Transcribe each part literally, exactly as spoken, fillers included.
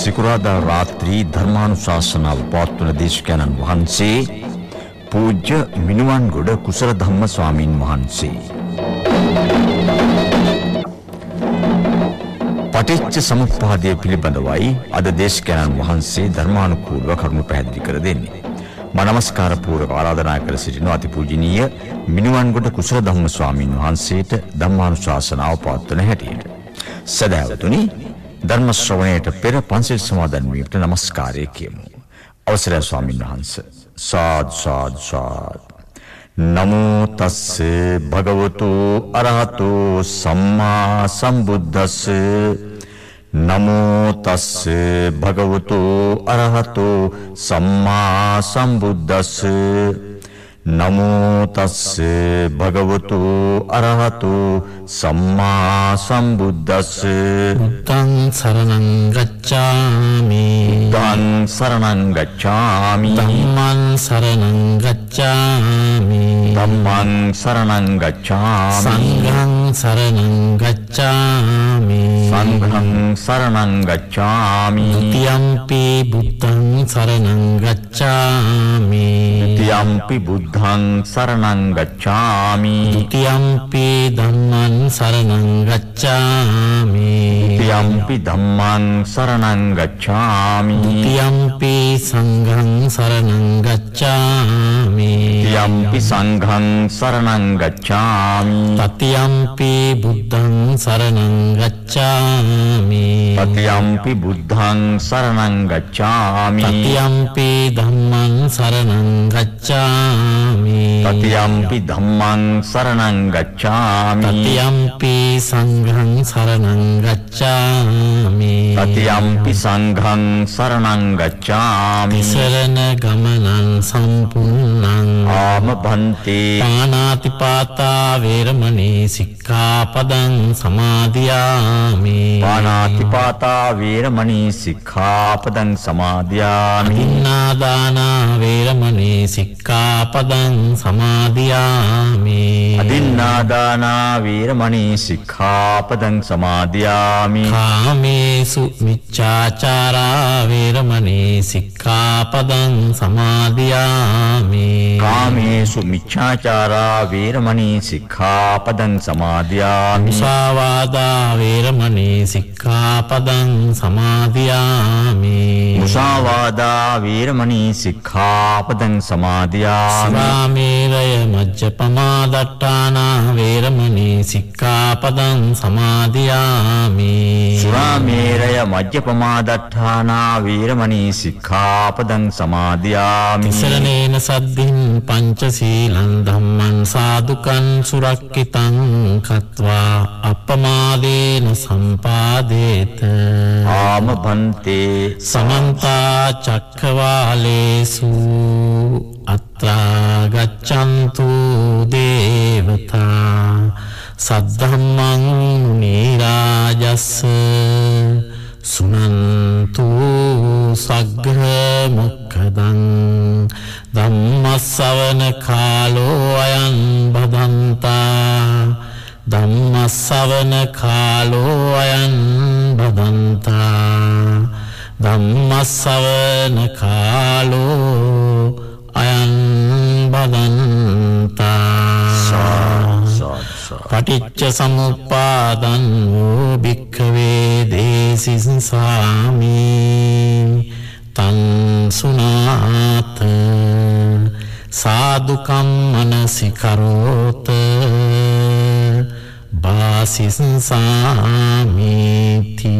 සිකුරාදා රාත්‍රී ධර්මානුශාසනාව පවත්වන දේශකයන්න් වහන්සේ පූජ්‍ය මිනුවන්ගොඩ කුසල ධම්ම ස්වාමින් වහන්සේ. පටිච්ච සමුප්පාදය පිළිබඳවයි අද දේශකයන්න් වහන්සේ ධර්මානුකූලව කරුණු පැහැදිලි කර දෙන්නේ. මා නමස්කාර පූර්වක ආරාධනා කර සිටින අතිපූජනීය මිනුවන්ගොඩ කුසල ධම්ම ස්වාමින් වහන්සේට ධම්මානුශාසනාව පවත්වන හැටියට. සදහවතුනි, ධර්ම ශ්‍රවණයට පෙර පන්සිල් සමාදන් වීමට නමස්කාරය කියමු. අවසරයි ස්වාමීන් වහන්සේ. සාදු සාදු සාදු. නමෝ තස්ස භගවතු අරහතෝ සම්මා සම්බුද්දස්ස. නමෝ තස්ස භගවතු අරහතෝ සම්මා සම්බුද්දස්ස. නමෝ තස්ස භගවතු අරහතෝ සම්මා සම්බුද්දස්ස. බුද්ධං සරණං ගච්ඡාමි. බුද්ධං සරණං ගච්ඡාමි. ධම්මං සරණං ගච්ඡාමි. ධම්මං සරණං ගච්ඡාමි. සංඝං සරණං ගච්ඡාමි. සංඝං සරණං ගච්ඡාමි. ဒ ුතියම්පි බුද්ධං සරණං ගච්ඡාමි. ဒ ුතියම්පි බුද්ධං සරණං ගච්ඡාමි. ဒ ුතියම්පි ධම්මං සරණං ගච්ඡාමි. ဒ ුතියම්පි ධම්මං සරණං ගච්ඡාමි. ဒ ුතියම්පි සංඝං සරණං ගච්ඡාමි. ဒ ුතියම්පි සංඝං සරණං ගච්ඡාමි. තතියම්පි බුද්ධං සරණං ගච්ඡාමි. තතියම්පි බුද්ධං සරණං ගච්ඡාමි. තතියම්පි ධම්මං සරණං ගච්ඡාමි. තතියම්පි ධම්මං සරණං ගච්ඡාමි. තතියම්පි සංඝං සරණං ගච්ඡාමි. තතියම්පි සංඝං සරණං ගච්ඡාමි. සරණ ගමනං සම්පූර්ණං ආම භන්තේ. පාණාති පාතා වේරමණී සික්ඛාපදං සමාදියාමි. පාණාති පාතා වේරමණී සික්ඛාපදං සමාදියාමි. අදින්නාදාන වේරමණී සික්ඛාපදං සමාදියාමි. අදින්නාදාන වේරමණී සික්ඛාපදං සමාදියාමි. කාමේසු මිච්ඡාචාරා වේරමණී සික්ඛාපදං සමාදියාමි. කාමේසු මිච්ඡාචාරා වේරමණී සික්ඛාපදං සමාදියාමි. මුසාවාදා වේරමණී සික්ඛාපදං සමාදියාමි. මුසාවාදා වේරමණී සික්ඛාපදං සමාදියාමි. සාමීරය මජ්ජපමා දට්ඨානා වේරමණී සික්ඛාපදං සමාදියාමි. සුරාමේරය මජ්ජපමා දට්ඨානා වේරමණී සික්ඛාපදං සමාදියාමි. සරණේන සද්ධින් පංචශීලං ධම්මං සාදුකං සුරක්කිතං කତ୍වා අප්පමාදේන සම්පාදේත. ආම භන්තේ. සමන්ත චක්ඛවාලේසු අත්‍රා ගච්ඡන්තු දේවතා සද්ධම්මං මුනි රාජස් සුනන්තු සග්ග මොක්ඛදං ධම්මස්සවන කාලෝ අයං බදන්තා. ධම්මස්සවන කාලෝ අයං බදන්තා. ධම්මස්සවන කාලෝ අයං බදන්තා. පටිච්ච සමුප්පාදං වූ භික්ඛවේ දේසිසාමි තං සුනාත සාදුකම් මනසිකරෝත බාසිසාමිති.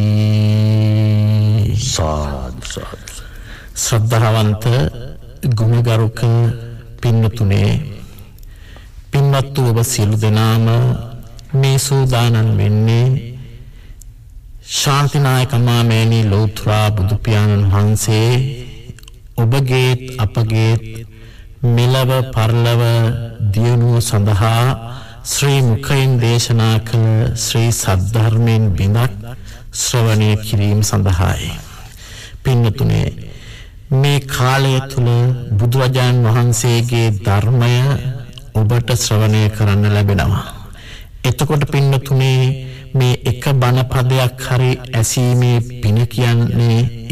සාදු සාදු. ශ්‍රද්ධාවන්ත ගුණගරුක පින්නතුනේ, පින්වත් ඔබ සියලු දෙනාම මේ සූදානම් වෙන්නේ ශාන්තිනායක මාමේනි ලෝතර බුදු පියාණන් වහන්සේ ඔබගේත් අපගේත් මෙලව පරලව දියුණුව සඳහා ශ්‍රී මුඛයෙන් දේශනා කළ ශ්‍රී සද්ධර්මයෙන් බිඳක් ශ්‍රවණය කිරීම සඳහායි. පින්නතුනේ, මේ කාලය තුල බුදුරජාණන් වහන්සේගේ ධර්මය ඔබට ශ්‍රවණය කරන්න ලැබෙනවා. එතකොට පින්නතුනේ, මේ එක බණ පදයක් හරි ඇසීමේ පින කියන්නේ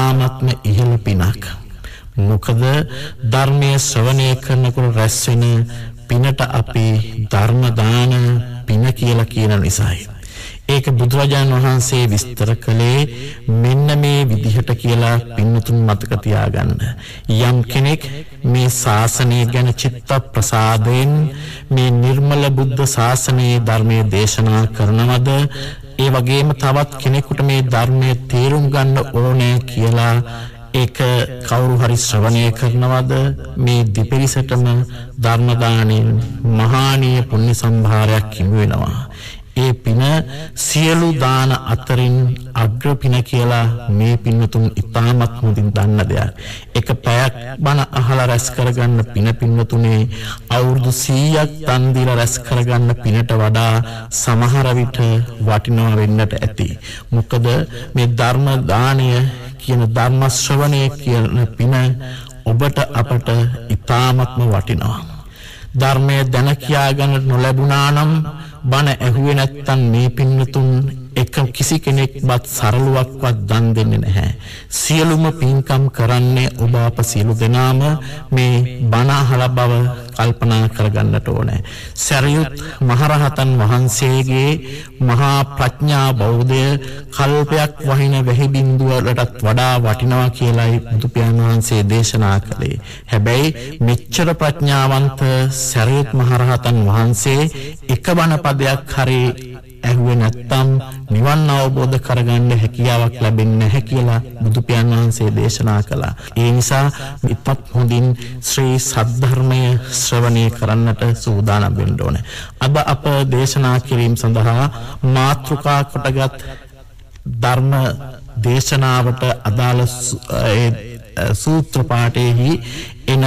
ඉතාමත්ම ඉහළ පිනක්. මොකද ධර්මයේ ශ්‍රවණය කරනකොට රැස් වෙන පිනට අපි ධර්ම දාන පින කියලා කියන නිසායි. ඒක බුදුරජාණන් වහන්සේ විස්තර කළේ මෙන්න මේ විදිහට කියලා පින්නතුන් මතක තියාගන්න. යම් කෙනෙක් මේ ශාසනය ගැන චිත්ත ප්‍රසාදයෙන් මේ නිර්මල බුද්ධ ශාසනයේ ධර්මයේ දේශනා කරනවද, ඒ වගේම තවත් කෙනෙකුට මේ ධර්මයේ තේරුම් ගන්න ඕනේ කියලා ඒක කවුරු හරි ශ්‍රවණය කරනවද, මේ දෙපිරිසටම ධර්ම දාණයෙන් මහානීය පුණ්‍ය සම්භාරයක් හිමි වෙනවා. ඒ පින සියලු දාන අතරින් අග්‍ර පින කියලා මේ පින්නතුන් ඉතාමත් හොඳින් දන්න දෙයක්. එක පැයක් බණ අහලා රැස් කරගන්න පින පින්නතුනේ අවුරුදු සීයක් දන් දීලා රැස් කරගන්න පිනට වඩා සමහර විට වටිනවා වෙන්නට ඇති. මොකද මේ ධර්ම දාණය කියන ධර්ම ශ්‍රවණය කියන පින ඔබට අපට ඉතාමත්ම වටිනවා. ධර්මය දැන කියා ගන්නට නොලැබුණා නම් බණ ඇහුවේ නැත්තම් මේ පින්නතුන් එක කිසි කෙනෙක්වත් සරලුවක්වත් දන් දෙන්නේ නැහැ. සියලුම පින්කම් කරන්නේ ඔබ අප සියලු දෙනාම මේ බණ අහලා බව කල්පනා කරගන්නට ඕනේ. සරියුත් මහරහතන් වහන්සේගේ මහා ප්‍රඥා බෞද්ධය කල්පයක් වහින වැහි බිඳුවලටත් වඩා වටිනවා කියලායි බුදු පියාණන් වහන්සේ දේශනා කළේ. හැබැයි මෙච්චර ප්‍රඥාවන්ත සරියුත් මහරහතන් වහන්සේ එක බණ පදයක් හරි ඇහුවේ නැත්තම් නිවන් අවබෝධ කරගන්න හැකියාවක් ලැබෙන්නේ නැහැ කියලා බුදු පියාණන් වහන්සේ දේශනා කළා. ඒ නිසා ඉපත් හොඳින් ශ්‍රී සද්ධර්මය ශ්‍රවණය කරන්නට සූදානම් වෙන්න ඕනේ. අද අප දේශනා කිරීම සඳහා මාතෘකා කොටගත් ධර්ම දේශනාවට අදාළ සූත්‍ර පාඨයේහි එන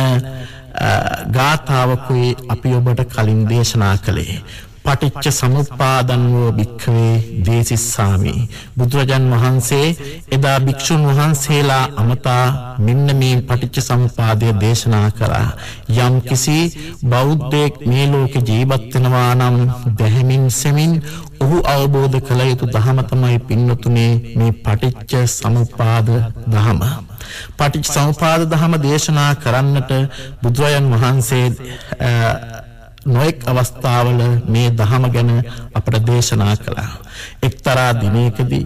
ගාථාවකුයි අපි ඔබට කලින් දේශනා කළේ. පටිච්ච සමුප්පාදන්වෝ භික්ඛවේ දේසිස්සාමි. බුදුරජාන් වහන්සේ එදා භික්ෂුන් වහන්සේලා අමතා මෙන්න මේ පටිච්ච සමුප්පාදය දේශනා කළා. යම් කිසි බෞද්ධයෙක් මේ ලෝකේ ජීවත් වෙනවා නම් දැහැමින් සෙමින් ඔහු අවබෝධ කළ යුතු ධහම තමයි පින්නතුනේ මේ පටිච්ච සමුප්පාද ධහම. පටිච්ච සමුප්පාද ධහම දේශනා කරන්නට බුදුරජාන් වහන්සේ නොඑක් අවස්ථාවල මේ ධහම ගැන අපට දේශනා කළා. එක්තරා දිනයකදී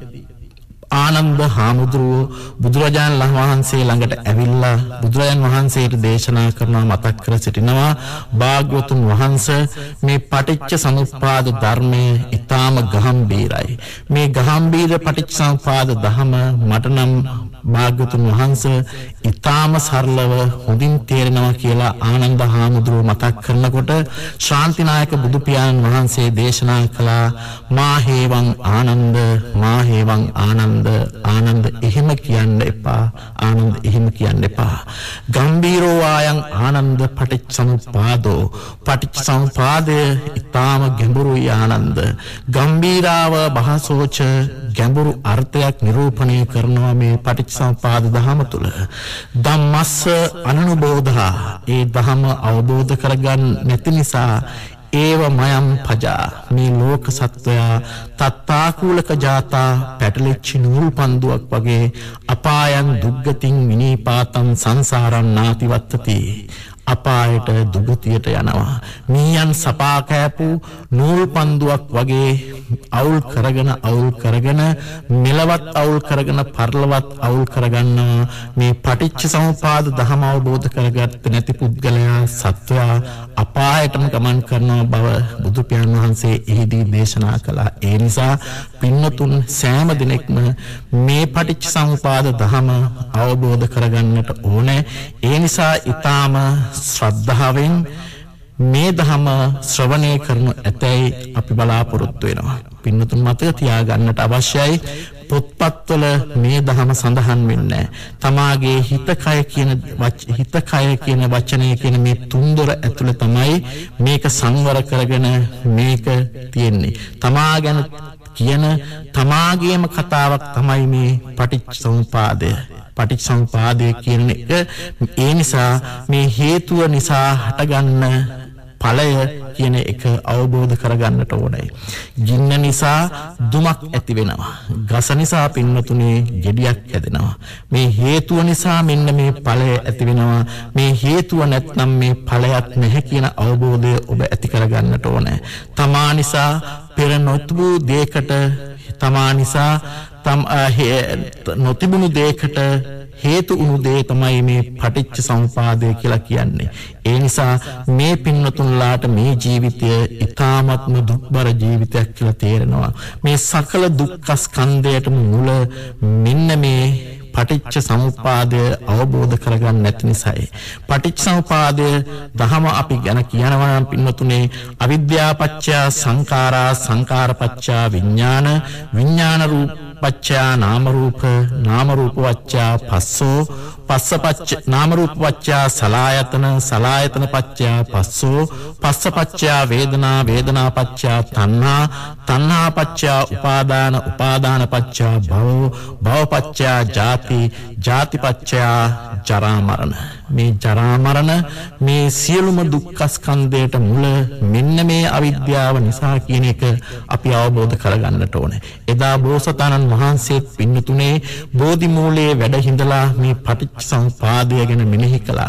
ආනන්ද හාමුදුරුවෝ බුදුරජාණන් වහන්සේ ළඟට ඇවිල්ලා බුදුරජාණන් වහන්සේට දේශනා කරනවා, මතක් කර සිටිනවා, භාග්‍යවතුන් වහන්සේ මේ පටිච්ච සමුප්පාද ධර්මය ඊටාම ගාම්භීරයි. මේ ගාම්භීර පටිච්ච සමුප්පාද ධහම මට නම් භාග්‍යවතුන් වහන්සේ ඊටාම සරලව හොඳින් තේරෙනවා කියලා ආනන්ද හාමුදුරුවෝ මතක් කරනකොට ශාන්තිනායක බුදු පියාණන් වහන්සේ දේශනා කළා, මා හේවං ආනන්ද මා හේවං ආනන්ද ආනන්ද එහෙම කියන්න එපා, ආනන්ද එහෙම කියන්න එපා. ගම්බීරෝ ආයන් ආනන්ද පටිච්චසමුප්පාදෝ. පටිච්චසමුපාදය ඊටාම ගැඹුරුයි ආනන්ද. ගම්බීරාව බහසෝච ගැඹුරු අර්ථයක් නිරූපණය කරනවා මේ පටිච්චසමුපාද ධහම තුල. ධම්මස්ස අනනුබෝධා. ඒ ධහම අවබෝධ කරගන්න නැති නිසා ඒව මයම් පජා. මේ ලෝක සත්වයා තත්තාකූලක ජාතා පැටලිච්ච නූල් පන්දුවක් වගේ අපායන් දුග්ගතින් විනීපාතං සංසාරං නාතිවත්තති. අපායට දුගතියට යනවා. මීයන් සපා කෑපු නූල් පන්දුවක් වගේ අවුල් කරගෙන අවුල් කරගෙන මෙලවත් අවුල් කරගෙන පරලවත් අවුල් කරගන්නවා. මේ පටිච්ච සමුපාද ධහම අවබෝධ කරගත්තේ නැති පුද්ගලයා සත්වයා අපායටම ගමන් කරන බව බුදු පියාණන් වහන්සේ එහිදී දේශනා කළා. ඒ නිසා පින්නතුන් සෑම දිනෙකම මේ පටිච්ච සමුපාද ධහම අවබෝධ කරගන්නට ඕනේ. ඒ නිසා ඊටාම ශ්‍රද්ධාවෙන් මේ ධහම ශ්‍රවණය කරනු ඇතැයි අපි බලාපොරොත්තු වෙනවා. පින්නතුන් මතක තියාගන්නට අවශ්‍යයි, පොත්පත්වල මේ ධහම සඳහන් වෙන්නේ තමාගේ හිත කය කියන හිත කය කියන වචනය කියන මේ තුන්දොර ඇතුළේ තමයි මේක සංවර කරගෙන මේක තියෙන්නේ. තමා ගැන කියන තමාගේම කතාවක් තමයි මේ පටිච්චසමුපාදය. පටිච්චසමුපාදය කියන එක ඒ නිසා මේ හේතුව නිසා හටගන්න ඵලය කියන එක අවබෝධ කරගන්නට ඕනේ. ගින්න නිසා දුමක් ඇති වෙනවා. ගස නිසා පින්නතුනේ ගෙඩියක් හැදෙනවා. මේ හේතුව නිසා මෙන්න මේ ඵලය ඇති වෙනවා. මේ හේතුව නැත්නම් මේ ඵලයක් නැහැ කියන අවබෝධය ඔබ ඇති කරගන්නට ඕනේ. තමා නිසා පෙර නොතිබූ දෙයකට තමා නිසා තම නොතිබුණු දෙයකට හේතු වුණු දේ තමයි මේ පටිච්ච සමුපාදය කියලා කියන්නේ. ඒ නිසා මේ පින්නතුන්ලාට මේ ජීවිතය ඊ타ත්ම දුක්බර ජීවිතයක් කියලා තේරෙනවා. මේ සකල දුක්ඛ ස්කන්ධයටම මුල මෙන්න මේ පටිච්ච සමුපාදය අවබෝධ කරගන්න නැති නිසායි. පටිච්ච සමුපාදය දහම අපි ගැන කියනවා නම් පින්නතුනේ අවිද්‍යාපච්චය සංඛාරා සංඛාරපච්චය විඥාන විඥාන රූප පච්චා නාම රූප නාම රූප වච්චා පස්සෝ පස්ස පච්ච නාම රූප වච්චා සලායතන සලායතන පච්චා පස්සෝ පස්ස පච්චා වේදනා වේදනා පච්චා තණ්හා තණ්හා පච්චා උපාදාන උපාදාන පච්චා භව භව පච්චා ජාති ජාති පච්චා ජරා මරණ. මේ ජරා මරණ මේ සියලුම දුක්ඛ ස්කන්ධයට මුල මෙන්න මේ අවිද්‍යාව නිසා කියන එක අපි අවබෝධ කරගන්නට ඕනේ. එදා බෝසතාණන් වහන්සේ පින්නතුනේ බෝධි මූලයේ වැඩ හිඳලා මේ පටිච්ච සමුපාදය ගැන මෙනෙහි කළා.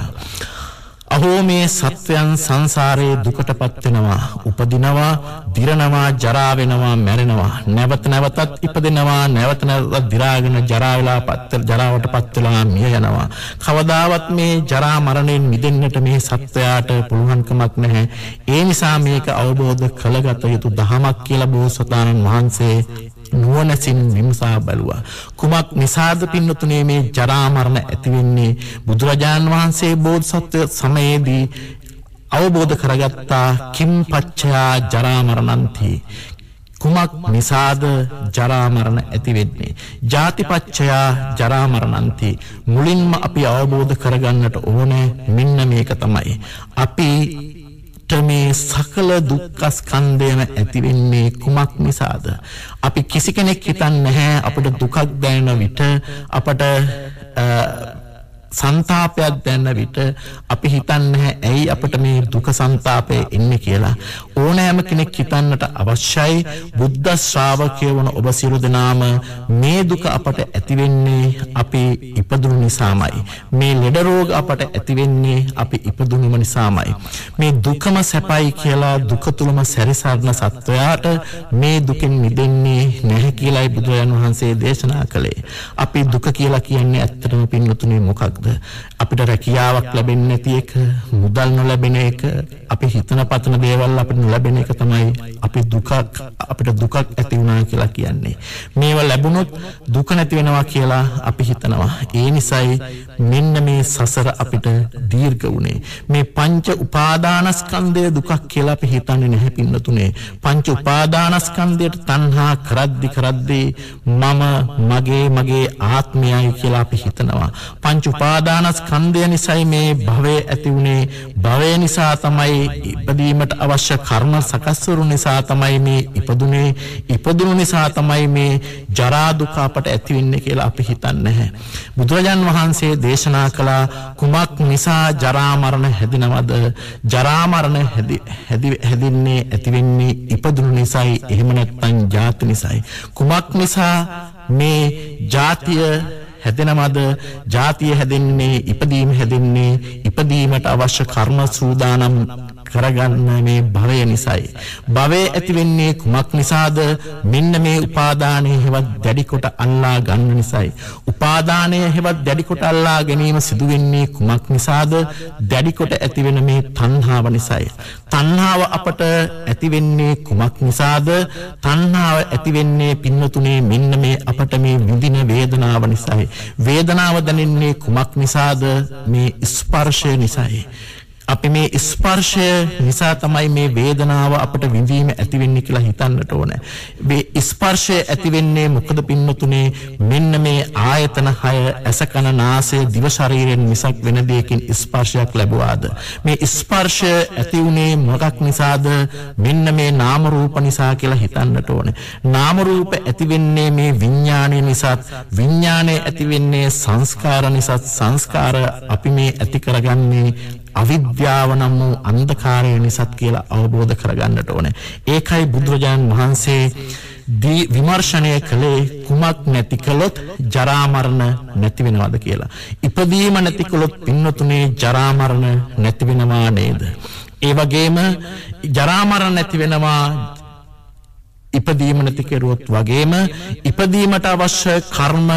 අහෝ මේ සත්වයන් සංසාරයේ දුකටපත් වෙනවා, උපදිනවා, දිරනවා, ජරා වෙනවා, මැරෙනවා, නැවත නැවතත් ඉපදෙනවා, නැවත නැවතත් දිරාගෙන ජරා වෙලා පත් ජරාවටපත් වෙලා මිය යනවා. කවදාවත් මේ ජරා මරණයෙන් මිදෙන්නට මේ සත්වයාට පුළුවන්කමක් නැහැ. ඒ නිසා මේක අවබෝධ කළගත යුතු දහමක් කියලා බෝසතාණන් වහන්සේ නුවණසින් විමසා බැලුවා. කුමක් නිසාද පින්නතුනේ මේ ජරා මරණ ඇති වෙන්නේ? බුදුරජාන් වහන්සේ බෝධිසත්ව සමයේදී අවබෝධ කරගත්තා කිම් පච්චයා ජරා මරණන්ති. කුමක් නිසාද ජරා මරණ ඇති වෙන්නේ? ජාතිපච්චයා ජරා මරණන්ති. මුලින්ම අපි අවබෝධ කරගන්නට ඕනේ මෙන්න මේක තමයි. අපි මේ සකල දුක්ඛ ස්කන්ධයම ඇති වෙන්නේ කුමක් නිසාද? අපි කිසි කෙනෙක් හිතන්නේ නැහැ අපිට දුකක් දැනෙන විට අපට සංතාපයක් දැනෙන විට අපි හිතන්නේ ඇයි අපිට මේ දුක සංතාපය එන්නේ කියලා. ඕනෑම කෙනෙක් හිතන්නට අවශ්‍යයි බුද්ධ ශ්‍රාවකයෝ වන ඔබ සියලු දෙනාම මේ දුක අපට ඇති වෙන්නේ අපි ඉපදුණු නිසාමයි. මේ ලෙඩ රෝග අපට ඇති වෙන්නේ අපි ඉපදුණුම නිසාමයි. මේ දුකම සැපයි කියලා දුක තුලම සැරිසරන සත්වයාට මේ දුකෙන් මිදෙන්නේ නැහැ කියලායි බුදුරජාණන් වහන්සේ දේශනා කළේ. අපි දුක කියලා කියන්නේ ඇත්තටම පින්නතුනේ මොකක්ද? අපිට රැකියාවක් ලැබෙන්නේ නැති එක, මුදල් නොලැබෙන එක, අපි හිතන පතන දේවල් අපිට නොලැබෙන එක තමයි අපි දුකක් අපිට දුකක් ඇති වුණා කියලා කියන්නේ. මේවා ලැබුණොත් දුක නැති වෙනවා කියලා අපි හිතනවා. ඒ නිසායි මෙන්න මේ සසර අපිට දීර්ඝ වුණේ. මේ පංච උපාදානස්කන්ධය දුකක් කියලා අපි හිතන්නේ නැහැ පින්නතුනේ. පංච උපාදානස්කන්ධයට තණ්හා කරද්දි කරද්දි මම මගේ මගේ ආත්මයයි කියලා අපි හිතනවා. පංච උපාදානස්කන්ධය නිසායි මේ භවය ඇති වුණේ. භවය නිසා තමයි ඉපදීමට අවශ්‍ය කර්ම සකස් වුණු නිසා තමයි මේ ඉපදුනේ. ඉපදුණු නිසා තමයි මේ ජරා දුක අපට ඇති වෙන්නේ කියලා අපි හිතන්නේ නැහැ. බුදුරජාන් වහන්සේ දේශනා කළ කුමක් නිසා ජරා මරණ හැදිනවද? ජරා මරණ හැදි හැදින්නේ ඇති වෙන්නේ ඉපදුණු නිසායි. එහෙම නැත්නම් ජාති නිසායි. කුමක් නිසා මේ ජාතිය හැදෙනවද? ජාතිය හැදෙන්නේ ඉපදීම හැදෙන්නේ ඉපදීමට අවශ්‍ය කර්ම සූදානම් කරගන්න මේ භවය නිසායි. භවය ඇති වෙන්නේ කුමක් නිසාද? මෙන්න මේ උපාදානයේ හෙවත් දැඩි කොට අල්ලා ගන්න නිසායි. උපාදානයේ හෙවත් දැඩි කොට අල්ලා ගැනීම සිදු වෙන්නේ කුමක් නිසාද? දැඩි කොට ඇති වෙන මේ තණ්හාව නිසායි. තණ්හාව අපට ඇති වෙන්නේ කුමක් නිසාද? තණ්හාව ඇති වෙන්නේ පින්නතුනේ මෙන්න මේ අපට මේ විඳින වේදනාව නිසායි. වේදනාව දැනෙන්නේ කුමක් නිසාද? මේ ස්පර්ශය නිසායි. අපි මේ ස්පර්ශය නිසා තමයි මේ වේදනාව අපට විඳීම ඇති වෙන්නේ කියලා හිතන්නට ඕනේ. මේ ස්පර්ශය ඇති වෙන්නේ මොකද පින්නතුනේ? මෙන්න මේ ආයතන හය ඇස කන නාසය දිව ශරීරයෙන් මිසක් වෙන දෙයකින් ස්පර්ශයක් ලැබුවාද? මේ ස්පර්ශය ඇති වුණේ මොකක් නිසාද? මෙන්න මේ නාම රූප නිසා කියලා හිතන්නට ඕනේ. නාම රූප ඇති වෙන්නේ මේ විඥානය නිසා. විඥානය ඇති වෙන්නේ සංස්කාර නිසා. සංස්කාර අපි මේ ඇති කරගන්නේ අවිද්‍යාව නම් වූ අන්ධකාරය නිසාත් කියලා අවබෝධ කරගන්නට ඕනේ. ඒකයි බුදුරජාණන් වහන්සේ දී විමර්ශනය කළේ කුමක් නැති කළොත් ජරා මරණ නැති වෙනවද කියලා. ඉපදීම නැති කළොත් පින්නතුනේ ජරා මරණ නැති වෙනවා නේද? ඒ වගේම ජරා මරණ නැති වෙනවා ඉපදීම නැති කෙරුවොත් වගේම ඉපදීමට අවශ්‍ය කර්ම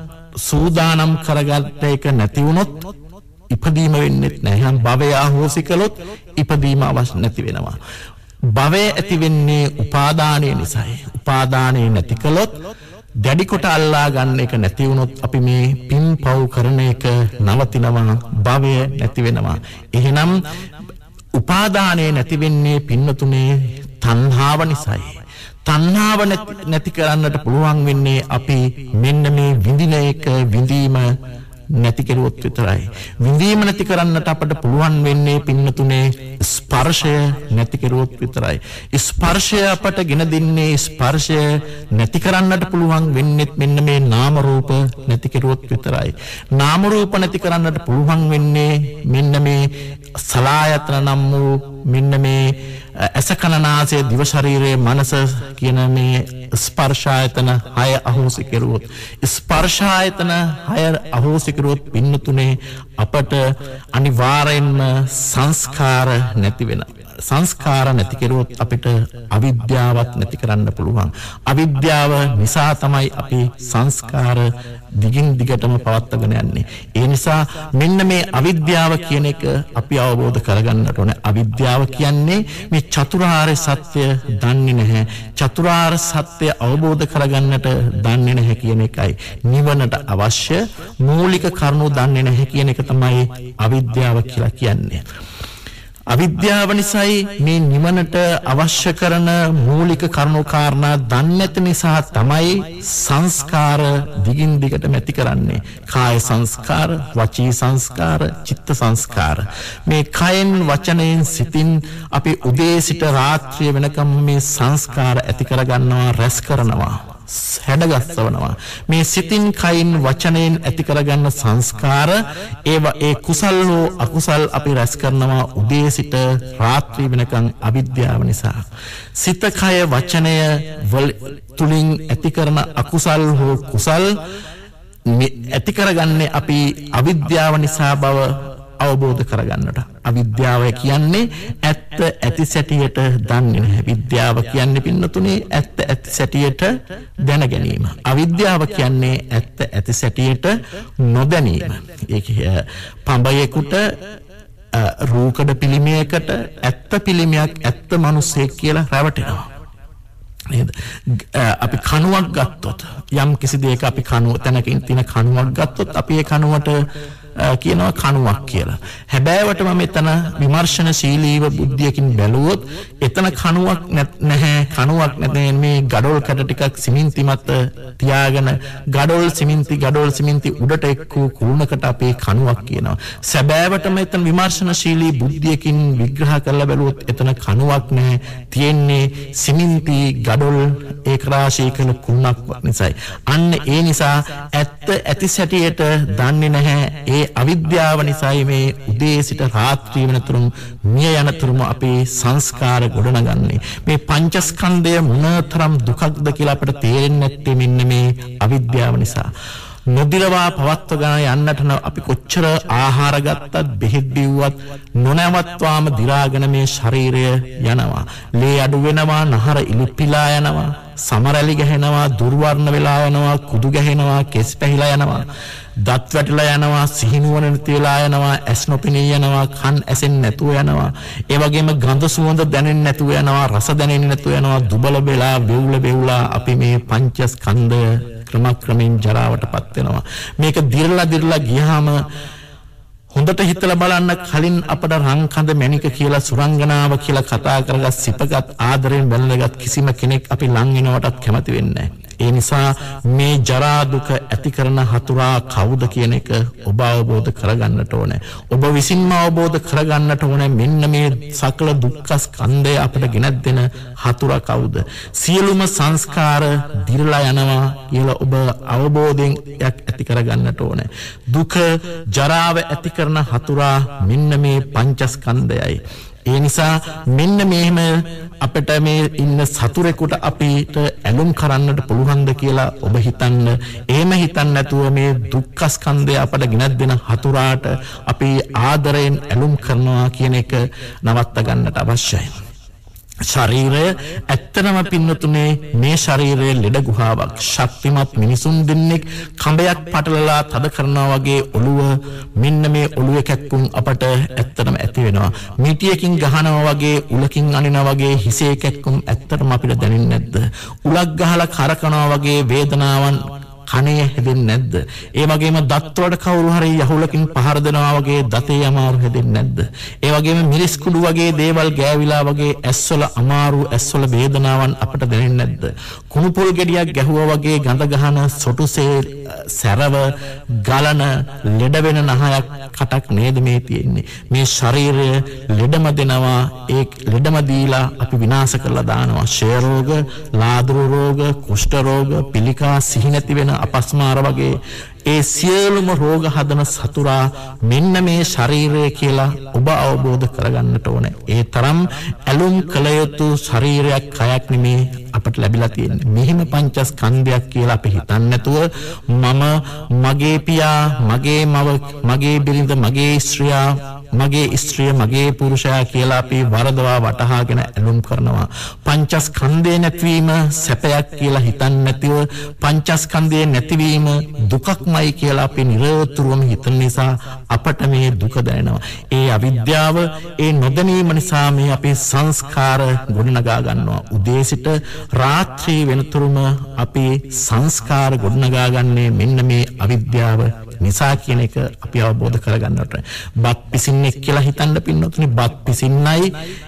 සූදානම් කරගත්ත එක නැති වුණොත් ඉපදීම වෙන්නේ නැහැ. හම් භවය අහෝසි කළොත් ඉපදීම අවශ්‍ය නැති වෙනවා. භවය ඇති වෙන්නේ උපාදානය නිසායි. උපාදානය නැති කළොත් දැඩි කොට අල්ලා ගන්න එක නැති වුණොත් අපි මේ පින් පව් කරන එක නවතිනවා. භවය නැති වෙනවා. එහෙනම් උපාදානය නැති වෙන්නේ පින්නතුනේ තණ්හාව නිසායි. තණ්හාව නැති කරන්නට පුළුවන් වෙන්නේ අපි මෙන්න මේ විඳින එක විඳීම නැති කෙරුවොත් විතරයි. විඳීම නැති කරන්නට අපට පුළුවන් වෙන්නේ පින්නතුනේ ස්පර්ශය නැති කෙරුවොත් විතරයි. ස්පර්ශය අපට ගෙන දෙන්නේ ස්පර්ශය නැති කරන්නට පුළුවන් වෙන්නේ මෙන්න මේ නාම රූප නැති කෙරුවොත් විතරයි. නාම රූප නැති කරන්නට පුළුවන් වෙන්නේ මෙන්න මේ සලායතන නම් වූ මෙන්න මේ අසකනාසය දිව ශරීරයේ මනස කියන මේ ස්පර්ශායතන හය අහෝසි කෙරුවොත් ස්පර්ශායතන හය අහෝසි කෙරුවොත් පින්නතුනේ අපට අනිවාර්යෙන්ම සංස්කාර නැති වෙනවා. සංස්කාර නැති කෙරුවොත් අපිට අවිද්‍යාවත් නැති කරන්න පුළුවන්. අවිද්‍යාව නිසා තමයි අපි සංස්කාර දිගින් දිගටම පවත්වාගෙන යන්නේ. ඒ නිසා මෙන්න මේ අවිද්‍යාව කියන එක අපි අවබෝධ කරගන්නට ඕනේ. අවිද්‍යාව කියන්නේ මේ චතුරාර්ය සත්‍ය දන්නේ නැහැ. චතුරාර්ය සත්‍ය අවබෝධ කරගන්නට දන්නේ නැහැ කියන එකයි. නිවනට අවශ්‍ය මූලික කරුණු දන්නේ නැහැ කියන එක තමයි අවිද්‍යාව කියලා කියන්නේ. අවිද්‍යාව නිසායි මේ නිවනට අවශ්‍ය කරන මූලික කරුණු කාරණා දන්නේ නැති නිසා තමයි සංස්කාර දිගින් දිගට ඇති කරන්නේ. කාය සංස්කාර, වචී සංස්කාර, චිත්ත සංස්කාර. මේ කයෙන් වචනයෙන් සිතින් අපි උදේ සිට රාත්‍රිය වෙනකම් මේ සංස්කාර ඇති කරගන්නවා, රැස් කරනවා, හැඩගස්සවනවා. මේ සිතින් කයින් වචනයෙන් ඇති කරගන්න සංස්කාර ඒවා ඒ කුසල් හෝ අකුසල් අපි රැස් කරනවා උදේ සිට රාත්‍රී වෙනකන් අවිද්‍යාව නිසා. සිත කය වචනය තුලින් ඇති කරන අකුසල් හෝ කුසල් ඇති කරගන්නේ අපි අවිද්‍යාව නිසා බව අවබෝධ කරගන්නට. අවිද්‍යාව කියන්නේ ඇත්ත ඇති සැටියට දන්නේ නැහැ. විද්‍යාව කියන්නේ පින්නතුනේ ඇත්ත ඇති සැටියට දැන ගැනීම. අවිද්‍යාව කියන්නේ ඇත්ත ඇති සැටියට නොදැනීම. ඒක පඹයෙකුට රූකඩ පිළිමයකට ඇත්ත පිළිමයක් ඇත්ත මිනිසෙක් කියලා රැවටෙනවා. නේද? අපි කණුවක් ගත්තොත් යම් කිසි දෙයක අපි කණුව තැනකින් තියෙන කණුවක් ගත්තොත් අපි ඒ කණුවට කියනවා කණුවක් කියලා. හැබෑවටම මෙතන විමර්ශනශීලීව බුද්ධියකින් බැලුවොත් එතන කණුවක් නැහැ. කණුවක් නැතේ මේ ගඩොල් කැට ටිකක් සිමෙන්ති මත තියාගෙන ගඩොල් සිමෙන්ති ගඩොල් සිමෙන්ති උඩට එක්කු කුණකට අපේ කණුවක් කියනවා. සැබෑවටම එතන විමර්ශනශීලී බුද්ධියකින් විග්‍රහ කරලා බැලුවොත් එතන කණුවක් නැහැ. තියෙන්නේ සිමෙන්ති ගඩොල් ඒක රාශී කරන කුණක් නිසායි. අන්න ඒ නිසා ඇත්ත ඇති සැටියට දන්නේ නැහැ. ඒ අවිද්‍යාව නිසායි මේ උදේ සිට රාත්‍රී වෙනතුරුම මිය යනතුරුම අපේ සංස්කාර ගොඩනගන්නේ. මේ පංචස්කන්ධය මොනතරම් දුකක්ද කියලා අපිට තේරෙන්නේ නැත්තේ මෙන්න මේ අවිද්‍යාව නිසා. නොදිරවා පවත්වගෙන යන්නට අපි කොච්චර ආහාර ගත්තත් බෙහෙත් බිව්වත් නොනවත්වාම දිරාගෙන මේ ශරීරය යනවා. ලේ අඩු වෙනවා, නහර ඉලිපිලා යනවා, සමරැලි ගැහෙනවා, දුර්වර්ණ වෙලා යනවා, කුඩු ගැහෙනවා, කෙස් පැහිලා යනවා, දත් වැටිලා යනවා, සිහිනුවන නැති වෙලා යනවා, ඇස් නොපෙනී යනවා, කන් ඇසෙන්නේ නැතුව යනවා. ඒ වගේම ගඳ සුවඳ දැනෙන්නේ නැතුව යනවා, රස දැනෙන්නේ නැතුව යනවා. දුබල වෙලා, වෙවුල වෙවුලා අපි මේ පංචස්කන්ධය ක්‍රමක්‍රමයෙන් ජරාවටපත් වෙනවා. මේක දිරලා දිරලා ගියාම හොඳට හිතලා බලන්න කලින් අපට රංකඳ මැණික කියලා සුරංගනාව කියලා කතා කරගත් සිපගත් ආදරයෙන් බැලනගත් කිසිම කෙනෙක් අපි ලං වෙනවටත් කැමති වෙන්නේ නැහැ. ඒ නිසා මේ ජරා දුක ඇති කරන හතුරා කවුද කියන එක ඔබ අවබෝධ කරගන්නට ඕනේ. ඔබ විසින්ම අවබෝධ කරගන්නට ඕනේ මෙන්න මේ සකල දුක්ඛ ස්කන්ධය අපට ගෙනත් දෙන හතුරා කවුද? සියලුම සංස්කාර දිරලා යනවා කියලා ඔබ අවබෝධයෙන් ඇති කරගන්නට ඕනේ. දුක ජරාව ඇති කරන හතුරා මෙන්න මේ පංචස්කන්ධයයි. ඒ නිසා මෙන්න මෙහෙම අපිට මේ ඉන්න සතුරෙකුට අපිට ඇලුම් කරන්නට පුළුවන්ද කියලා ඔබ හිතන්න. එහෙම හිතන්න නැතුව මේ දුක්ඛ ස්කන්ධය අපට ගෙනත් දෙන හතුරාට අපි ආදරයෙන් ඇලුම් කරනවා කියන එක නවත්ත ගන්නට අවශ්‍යයි. ශරීරය ඇත්තම පින්නතුනේ මේ ශරීරයේ ලෙඩ ගුහාවක්. ශක්තිමත් මිනිසුන් දෙන්නෙක් කඹයක් පටලලා තද කරනවා වගේ ඔළුව මෙන්න මේ ඔළුවේ කැක්කුම් අපට ඇත්තටම ඇති වෙනවා. මිටියකින් ගහනවා වගේ උලකින් අනිනවා වගේ හිසේ කැක්කුම් ඇත්තටම අපිට දැනෙන්නේ නැද්ද? උලක් ගහලා කරකනවා වගේ වේදනාවන් කනේ හැදෙන්නේ නැද්ද? ඒ වගේම දත් වලට කවුරු හරි යහුලකින් පහර දෙනවා වගේ දතේ අමාරු හැදෙන්නේ නැද්ද? ඒ වගේම මිරිස් කුඩු වගේ දේවල් ගෑවිලා වගේ ඇස්වල අමාරු ඇස්වල වේදනාවන් අපට දැනෙන්නේ නැද්ද? කුණු පොල් ගෙඩියක් ගැහුවා වගේ ගඳ ගහන සොටුසේ සැරව ගලන ලෙඩ වෙන නහයක් කටක් නේද මේ තියෙන්නේ. මේ ශරීරය ලෙඩම දෙනවා. ඒ ලෙඩම දීලා අපි විනාශ කරලා දානවා. ක්ෂය රෝග, ලාදරු රෝග, කුෂ්ඨ රෝග, පිළිකා, සිහි නැති වෙන අපස්මාර වගේ ඒ සියලුම රෝග හදන සතුරා මෙන්න මේ ශරීරය කියලා ඔබ අවබෝධ කරගන්නට ඕනේ. ඒ තරම් ඇලුම් කළ යුතු ශරීරයක් කයක් නෙමේ අපට ලැබිලා තියෙන්නේ. මෙහිම පංචස්කන්ධයක් කියලා අපි හිතන්නේ නැතුව මම මගේ පියා, මගේ මව, මගේ බිරිඳ, මගේ ස්ත්‍රියා, මගේ ස්ත්‍රිය, මගේ පුරුෂයා කියලා අපි වරදවා වටහාගෙන ඇලුම් කරනවා. පංචස්කන්ධය නැතිවීම සැපයක් කියලා හිතන්නේ නැතිව පංචස්කන්ධය නැතිවීම දුකක්මයි කියලා අපි නිරතුරුවම හිතන නිසා අපට මේ දුක දැනෙනවා. ඒ අවිද්‍යාව, ඒ නොදැනීම නිසා මේ අපේ සංස්කාර ගොඩනගා ගන්නවා. උදේ සිට රාත්‍රී වෙනතුරුම අපි සංස්කාර ගොඩනගා ගන්නේ මෙන්න මේ අවිද්‍යාව නිසා කියන එක අපි අවබෝධ කරගන්නට. බත් පිසින්නේ කියලා හිතන්න පින්නතුනි, බත් පිසින්නයි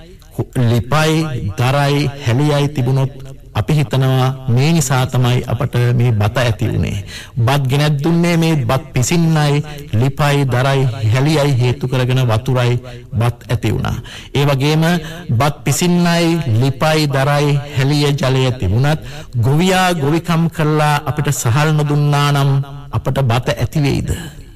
ලිපයි දරයි හැලියයි තිබුණොත් අපි හිතනවා මේ නිසා තමයි අපට මේ බත ඇති වුනේ. බත් ගෙනත් දුන්නේ මේ බත් පිසින්නයි ලිපයි දරයි හැලියයි හේතු කරගෙන වතුරයි බත් ඇති වුණා. ඒ වගේම බත් පිසින්නයි ලිපයි දරයි හැලිය ජලය තිබුණත් ගොවියා ගොවිකම් කළා අපිට සහල් නොදුන්නා නම් අපට බත ඇති වෙයිද?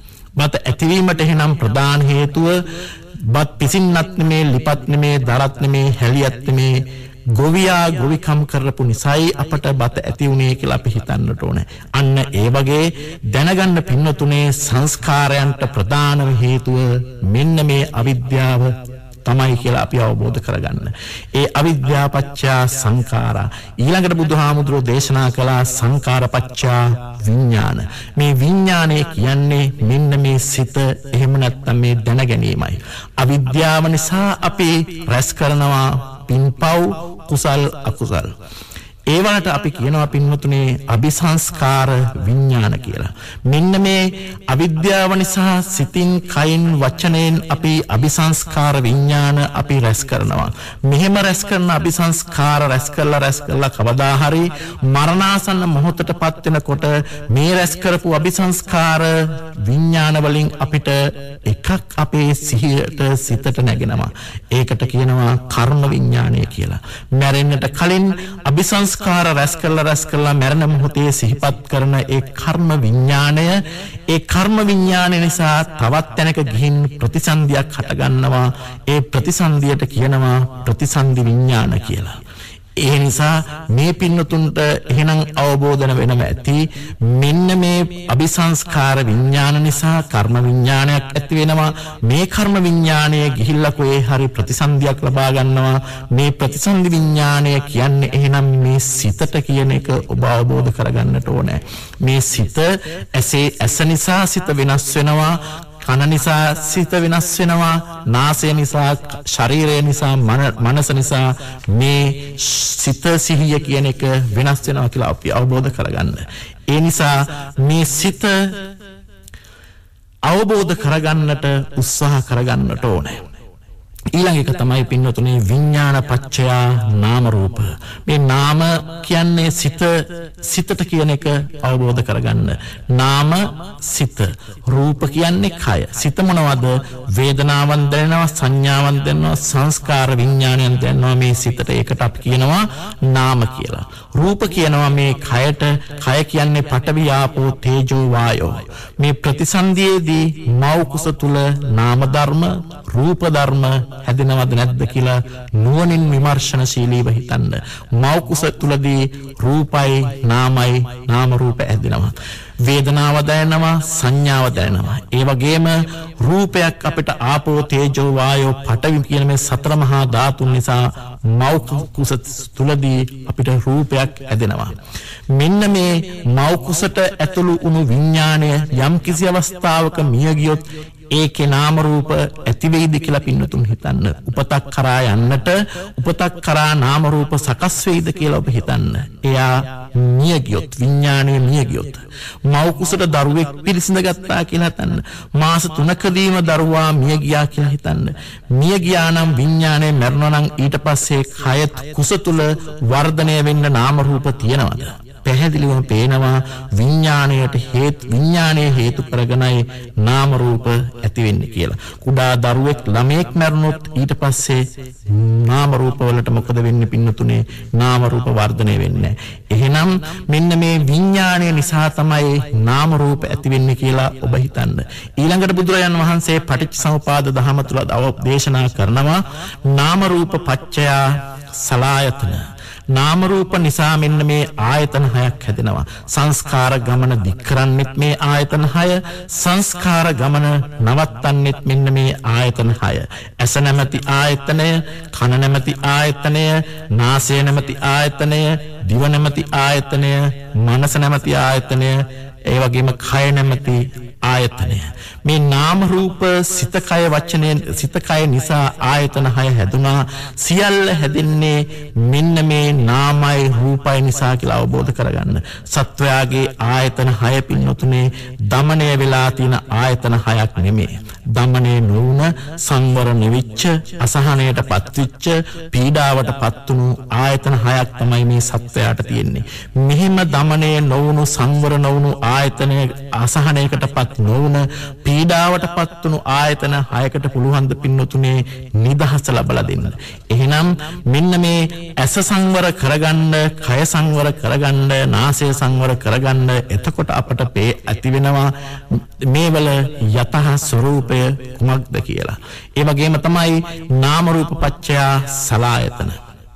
බත ඇතිවීමට එහෙනම් ප්‍රධාන හේතුව බත් පිසින්නත් නෙමේ, ලිපත් නෙමේ, දරත් නෙමේ, හැලියත් නෙමේ, ගොවියා ගොවිකම් කරපු නිසායි අපට බත ඇති වුණේ කියලා අපි හිතන්නට ඕනේ. අන්න ඒ වගේ දැනගන්න පින්නතුනේ සංස්කාරයන්ට ප්‍රධානම හේතුව මෙන්න මේ අවිද්‍යාව තමයි කියලා අපි අවබෝධ කරගන්න. ඒ අවිද්‍යාව පත්‍ය සංඛාරා. ඊළඟට බුදුහාමුදුරෝ දේශනා කළා සංඛාර පත්‍ය විඥාන. මේ විඥානය කියන්නේ මෙන්න මේ සිත, එහෙම නැත්නම් මේ දැන ගැනීමයි. අවිද්‍යාව නිසා අපි රැස් කරනවා පින්පව්, කුසල් අකුසල්. ඒවට අපි කියනවා පින්වතුනේ අபிසංස්කාර විඥාන කියලා. මෙන්න මේ අවිද්‍යාව නිසා සිතින්, කයින්, වචනයෙන් අපි අபிසංස්කාර විඥාන අපි රැස් කරනවා. මෙහෙම රැස් කරන අபிසංස්කාර රැස් කරලා රැස් කරලා කවදා හරි මරණාසන්න මොහොතටපත් වෙනකොට මේ රැස් කරපු අபிසංස්කාර විඥාන වලින් අපිට එකක් අපේ සිහියට, සිතට නැගෙනවා. ඒකට කියනවා කර්ම විඥානය කියලා. මැරෙන්නට කලින් අபிසංස්කාර කාර රැස් කරලා රැස් කරලා මරණ මොහොතේ සිහිපත් කරන ඒ කර්ම විඥාණය, ඒ කර්ම විඥාණය නිසා තවත් තැනක ගිහින් ප්‍රතිසන්දියක් හට ගන්නවා. ඒ ප්‍රතිසන්දියට කියනවා ප්‍රතිසන්දි විඥාන කියලා. ඒ නිසා මේ පින්නතුන්ට එහෙනම් අවබෝධන වෙනම ඇති මෙන්න මේ අபிසංස්කාර විඥාන නිසා කර්ම විඥානයක් ඇති වෙනවා. මේ කර්ම විඥානය ගිහිල්ලා කොහේ හරි ප්‍රතිසන්දියක් ලබා ගන්නවා. මේ ප්‍රතිසන්දි විඥානය කියන්නේ එහෙනම් මේ සිතට කියන එක ඔබ අවබෝධ කරගන්නට ඕනේ. මේ සිත ඇසේ ඇස නිසා සිත වෙනස් වෙනවා. කන නිසා සිත වෙනස් වෙනවා. නාසය නිසා, ශරීරය නිසා, මනස නිසා මේ සිත, සිහිය කියන එක වෙනස් වෙනවා කියලා අපි අවබෝධ කරගන්න. ඒ නිසා මේ සිත අවබෝධ කරගන්නට උත්සාහ කරගන්නට ඕනේ. ඊළඟ එක තමයි පින්නතුනේ විඥාන පච්චයා නාම රූප. මේ නාම කියන්නේ සිත සිතට කියන එක අවබෝධ කරගන්න. නාම සිත, රූප කියන්නේ කය. සිත මොනවද? වේදනාවන් දැනෙනවා, සංඥාවන් දැනෙනවා, සංස්කාර විඥානයන් දැනෙනවා. මේ සිතට ඒකට අපි කියනවා නාම කියලා. රූප කියනවා මේ කයට. කය කියන්නේ පඨවි ආපෝ තේජෝ වායෝ. මේ ප්‍රතිසන්දියේදී මව් කුස තුල නාම ධර්ම, රූප ධර්ම හැදෙනවද නැද්ද කියලා නුවණින් විමර්ශනශීලීව හිතන්න. මව් කුස තුලදී රූපයි නාමයි නාම රූප හැදෙනවා. වේදනාව දැනෙනවා, සංඥාව දැනෙනවා. ඒ වගේම රූපයක් අපිට ආපෝ තේජෝ වායෝ පඨවි කියන මේ සතර මහා ධාතුන් නිසා මව් කුස තුලදී අපිට රූපයක් හැදෙනවා. මෙන්න මේ මව් කුසට ඇතුළු වුණු විඥාණය යම් කිසි අවස්ථාවක මිය ගියොත් ඒකේ නාම රූප ඇති වෙයිද කියලා පින්නතුන් හිතන්න. උපතක් කරා යන්නට උපතක් කරා නාම රූප සකස් වෙයිද කියලා ඔබ හිතන්න. එයා මිය ගියොත්, විඥාණය මිය ගියොත්, මව් කුසට දරුවෙක් පිළිසිඳ ගත්තා කියලා හිතන්න. මාස තුනකදීම දරුවා මිය ගියා කියලා හිතන්න. මිය ගියා නම් විඥාණය මැරුණා නම් ඊට පස්සේ කය කුස තුල වර්ධනය වෙන්න නාම රූප තියෙනවද? පැහැදිලිවම පේනවා විඥාණයට හේතු විඥාණය හේතු කරගෙනයි නාම රූප ඇති වෙන්නේ කියලා. කුඩා දරුවෙක් ළමයෙක් මැරුණොත් ඊට පස්සේ නාම රූප වලට මොකද වෙන්නේ පින්නතුනේ? නාම රූප වර්ධනය වෙන්නේ නැහැ. එහෙනම් මෙන්න මේ විඥාණය නිසා තමයි නාම රූප ඇති වෙන්නේ කියලා ඔබ හිතන්න. ඊළඟට බුදුරජාණන් වහන්සේ පටිච්චසමුපාද ධහම තුල දේශනා කරනවා නාම රූප පච්චයා සලායතන. නාම රූප නිසා මෙන්න මේ ආයතන හයක් හැදෙනවා. සංස්කාර ගමන දික් කරන්නෙත් මේ ආයතන හය, සංස්කාර ගමන නවත්තන්නෙත් මෙන්න මේ ආයතන හය. ඇස නැමැති ආයතනය, කන නැමැති ආයතනය, නාසය නැමැති ආයතනය, දිව නැමැති ආයතනය, මනස නැමැති ආයතනය, ඒ වගේම කය නැමැති ආයතනය. මේ නාම රූප සිත කය වචනයෙන් සිත කය නිසා ආයතන හය හැදුනා. සියල්ල හැදින්නේ මෙන්න මේ නාමයි රූපයි නිසා කියලා අවබෝධ කරගන්න. සත්වයාගේ ආයතන හය පින්නතුනේ දමණය වෙලා තියෙන ආයතන හයක් නෙමෙයි. දමණය නොවුන, සංවර නිවිච්ච, අසහනයට පත්විච්ච, පීඩාවට පත්තුණු ආයතන හයක් තමයි මේ සත්වයාට තියෙන්නේ. මෙහිම දමණය නොවුණු, සංවර නොවුණු ආයතන අසහනයකට පත් නොවුන, පීඩාවට පත්තුණු ආයතන හයකට පුළුවන් ද පින්නතුනේ නිදහස ලබලා දෙන්න. එහෙනම් මෙන්න මේ ඇස සංවර කරගන්න, කය සංවර කරගන්න, නාසය සංවර කරගන්න. එතකොට අපට පේ ඇති වෙනවා මේවල යතහ ස්වરૂපය කුමක්ද කියලා. ඒ වගේම තමයි නාම රූප පච්චයා සලායතන.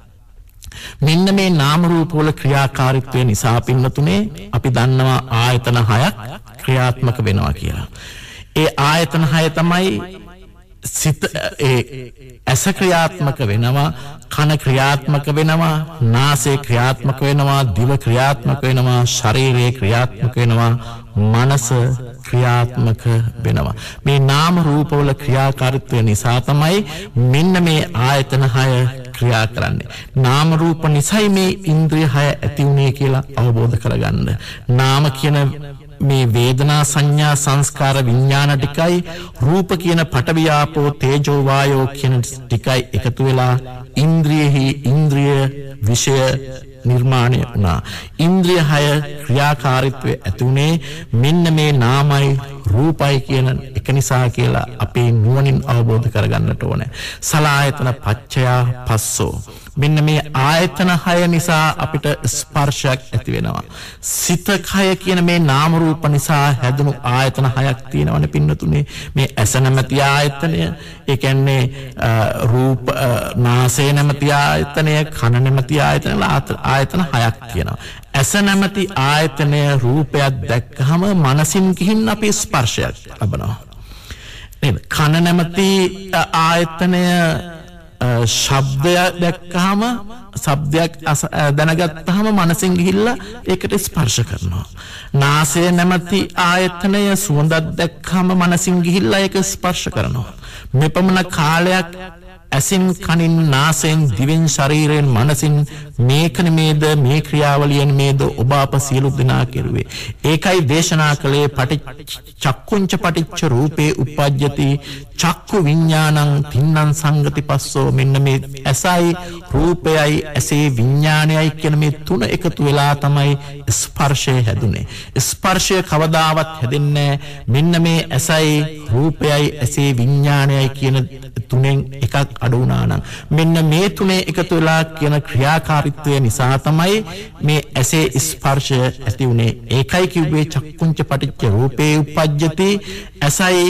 මෙන්න මේ නාම රූප වල ක්‍රියාකාරීත්වය නිසා පින්නතුනේ අපි දන්නවා ආයතන හයක් ක්‍රියාත්මක වෙනවා කියලා. ඒ ආයතන හය තමයි සිත, ඒ ඇස ක්‍රියාත්මක වෙනවා, කන ක්‍රියාත්මක වෙනවා, නාසය ක්‍රියාත්මක වෙනවා, දිව ක්‍රියාත්මක වෙනවා, ශරීරය ක්‍රියාත්මක වෙනවා, මනස ක්‍රියාත්මක වෙනවා. මේ නාම රූප වල ක්‍රියාකාරීත්වය නිසා තමයි මෙන්න මේ ආයතන හය ක්‍රියා කරන්නේ. නාම රූප නිසයි මේ ඉන්ද්‍රිය හය ඇති වුණේ කියලා අවබෝධ කරගන්න. නාම කියන මේ වේදනා සංඥා සංස්කාර විඥාන ටිකයි, රූප කියන පඨවි ආපෝ තේජෝ වායෝ කියන ටිකයි එකතු වෙලා ඉන්ද්‍රියෙහි ඉන්ද්‍රිය විෂය නිර්මාණය වුණා. ඉන්ද්‍රිය හය ක්‍රියාකාරීත්වය ඇති උනේ මෙන්න මේ නාමයි රූපයි කියන එක නිසා කියලා අපේ නුවණින් අවබෝධ කරගන්නට ඕනේ. සලායතන පච්චයා පස්සෝ. මෙන්න මේ ආයතන හය නිසා අපිට ස්පර්ශයක් ඇති වෙනවා. සිත කය කියන මේ නාම රූප නිසා හැදුණු ආයතන හයක් තියෙනවනේ පින්නතුනේ. මේ ඇස නැමැති ආයතනය, ඒ කියන්නේ රූප, නාසය නැමැති ආයතනය, කන නැමැති ආයතන, ආයතන හයක් තියෙනවා. ඇස නැමැති ආයතනය රූපයක් දැක්කහම මනසින් ගිහින් අපි ස්පර්ශයක් ලබනවා. නේද? කන නැමැති ආයතනය ශබ්දය දැක්කහම, ශබ්දයක් දැනගත්තාම මනසින් ගිහිල්ලා ඒකට ස්පර්ශ කරනවා. නාසය නැමැති ආයතනය සුවඳක් දැක්කහම මනසින් ගිහිල්ලා ඒක ස්පර්ශ කරනවා. මෙපමණ කාලයක් ඇසින් කනින් නාසයෙන් දිවෙන් ශරීරයෙන් මනසින් මේකන මේද මේ ක්‍රියාවලියෙන් මේද ඔබ අප සියලු දෙනා කෙරුවේ. ඒකයි දේශනා කළේ පටි චක්කුංච පටිච්ච රූපේ උප්පජ්ජති චක්කු විඤ්ඤාණං තින්නං සංගති පස්සෝ. මෙන්න මේ ඇසයි රූපයයි ඇසේ විඤ්ඤාණයයි කියන මේ තුන එකතු වෙලා තමයි ස්පර්ශය හැදුනේ. ස්පර්ශය කවදාවත් හැදෙන්නේ මෙන්න මේ ඇසයි රූපයයි ඇසේ විඤ්ඤාණයයි කියන තුනෙන් එකක් අඩු වුණා නම් මෙන්න මේ තුනේ එකතු වෙලා කියන ක්‍රියාකාරීත්වය නිසා තමයි මේ ඇසේ ස්පර්ශය ඇති වුනේ. ඒකයි කිව්වේ චක්කුංච පටිච්ච රූපේ උප්පජ්ජති. ඇසයි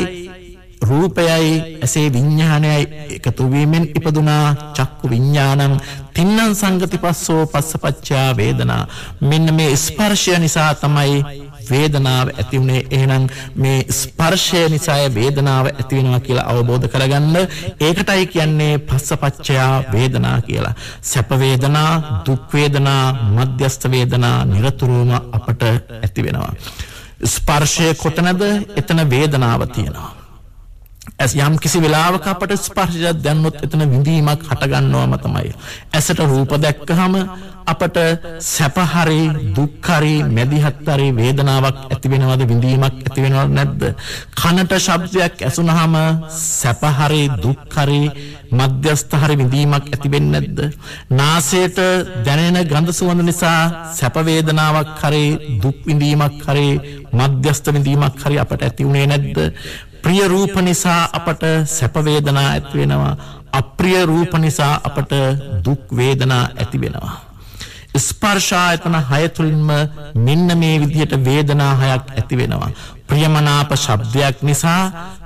රූපයයි ඇසේ විඤ්ඤාණයයි එකතු වීමෙන් ඉපදුනා චක්කු විඤ්ඤාණං තින්නං සංගති පස්සෝ පස්සපච්චා වේදනා. මෙන්න මේ ස්පර්ශය නිසා තමයි වේදනාව ඇති වුනේ. එහෙනම් මේ ස්පර්ශය නිසා වේදනාව ඇති වෙනවා කියලා අවබෝධ කරගන්න. ඒකටයි කියන්නේ පස්සපච්චයා වේදනා කියලා. සැප වේදනා, දුක් වේදනා, මධ්‍යස්ථ වේදනා නිරතුරුවම අපට ඇති වෙනවා. ස්පර්ශය කොතනද? එතන වේදනාව තියෙනවා. ඇස් යම් කිසි වෙලාවක අපට ස්පර්ශයක් දැන්නොත් එතන විඳීමක් හට ගන්නවම තමයි. ඇසට රූප දැක්කහම අපට සැප හරි දුක් හරි මැදිහත් හරි වේදනාවක් ඇති වෙනවද, විඳීමක් ඇති වෙනවද නැද්ද? කනට ශබ්දයක් ඇසුනහම සැප හරි දුක් හරි මධ්‍යස්ථ හරි විඳීමක් ඇති වෙන්නේ නැද්ද? නාසයට දැනෙන ගඳ සුවඳ නිසා සැප වේදනාවක් හරි දුක් විඳීමක් හරි මධ්‍යස්ථ විඳීමක් හරි අපට ඇති උනේ නැද්ද? ප්‍රිය රූප නිසා අපට සැප වේදනා ඇති වෙනවා. අප්‍රිය රූප නිසා අපට දුක් වේදනා ඇති වෙනවා. ස්පර්ශ ආයතන හය තුලින්ම මෙන්න මේ විදිහට වේදනා හයක් ඇති වෙනවා. ප්‍රියමනාප ශබ්දයක් නිසා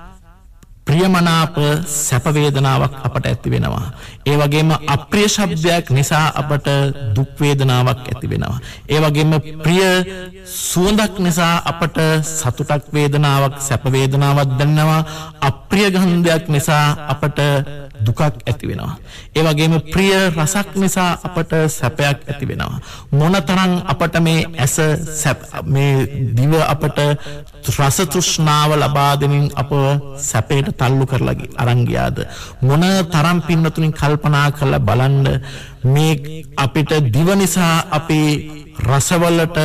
ප්‍රියමනාප සැප වේදනාවක් අපට ඇති වෙනවා. ඒ වගේම අප්‍රිය ශබ්දයක් නිසා අපට දුක් වේදනාවක් ඇති වෙනවා. ඒ වගේම ප්‍රිය සුවඳක් නිසා අපට සතුටක් වේදනාවක් සැප වේදනාවක් දැනෙනවා. අප්‍රිය ගන්ධයක් නිසා අපට දුකක් ඇති වෙනවා. ඒ වගේම ප්‍රිය රසක් නිසා අපට සැපයක් ඇති වෙනවා. මොනතරම් අපට මේ ඇස මේ දිව අපට රස තෘෂ්ණාව ලබා දෙමින් අප සැපයට තල්ලු කරලා අරන් ගියාද? මොන තරම් පින්නතුලින් කල්පනා කරලා බලන්න මේ අපිට දිව නිසා අපේ රසවලට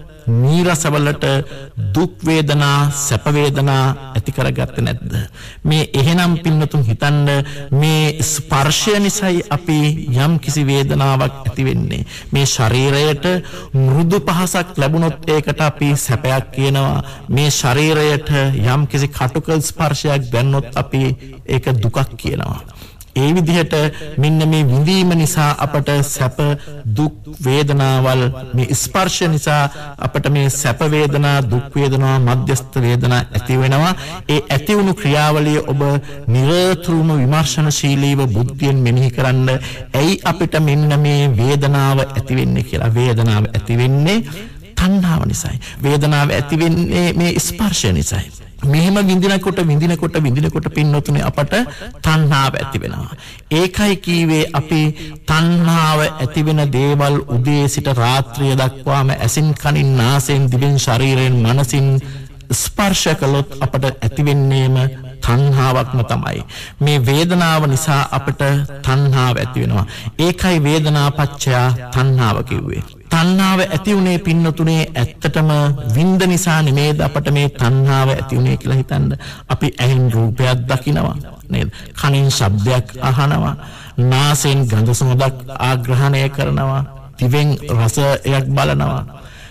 නීරසවලට දුක් වේදනා සැප වේදනා ඇති කරගත්තේ නැද්ද? මේ එහෙනම් පින්නතුන් හිතන්න මේ ස්පර්ශය නිසායි අපි යම් කිසි වේදනාවක් ඇති වෙන්නේ. මේ ශරීරයට මෘදු පහසක් ලැබුණොත් ඒකට අපි සැපයක් කියනවා. මේ ශරීරයට යම් කිසි කටුක ස්පර්ශයක් දැන්නොත් අපි ඒක දුකක් කියනවා. ඒ විදිහට මෙන්න මේ විඳීම නිසා අපට සැප දුක් වේදනාවල් මේ ස්පර්ශ නිසා අපට මේ සැප වේදනා දුක් වේදනා මධ්‍යස්ථ වේදනා ඇති වෙනවා. ඒ ඇති වුණු ක්‍රියාවලිය ඔබ නිරතුරුවම විමර්ශනශීලීව බුද්ධියෙන් මෙනෙහි කරන්න. ඇයි අපිට මෙන්න මේ වේදනාව ඇති වෙන්නේ කියලා. වේදනාව ඇති වෙන්නේ තණ්හාව නිසායි. වේදනාව ඇති වෙන්නේ මේ ස්පර්ශය නිසායි. මෙහෙම විඳිනකොට විඳිනකොට විඳිනකොට පින්නතුනේ අපට තණ්හාව ඇති වෙනවා. ඒකයි කීවේ අපි තණ්හාව ඇති වෙන දේවල් උදේ සිට රාත්‍රිය දක්වාම ඇසින් කනින් නාසයෙන් දිවෙන් ශරීරයෙන් මනසින් ස්පර්ශ කළොත් අපට ඇති වෙන්නේම තණ්හාවක්ම තමයි. මේ වේදනාව නිසා අපට තණ්හාව ඇති වෙනවා. ඒකයි වේදනාපච්චය තණ්හාව කිව්වේ. තණ්හාව ඇති උනේ පින්නතුනේ ඇත්තටම විඳ නිසා නෙමෙයිද අපට මේ තණ්හාව ඇති උනේ කියලා හිතන්න. අපි ඇහෙන් රූපයක් දකිනවා නේද? කනින් ශබ්දයක් අහනවා. නාසයෙන් ගඳ සුවඳක් ආග්‍රහණය කරනවා. දිවෙන් රසයක් බලනවා.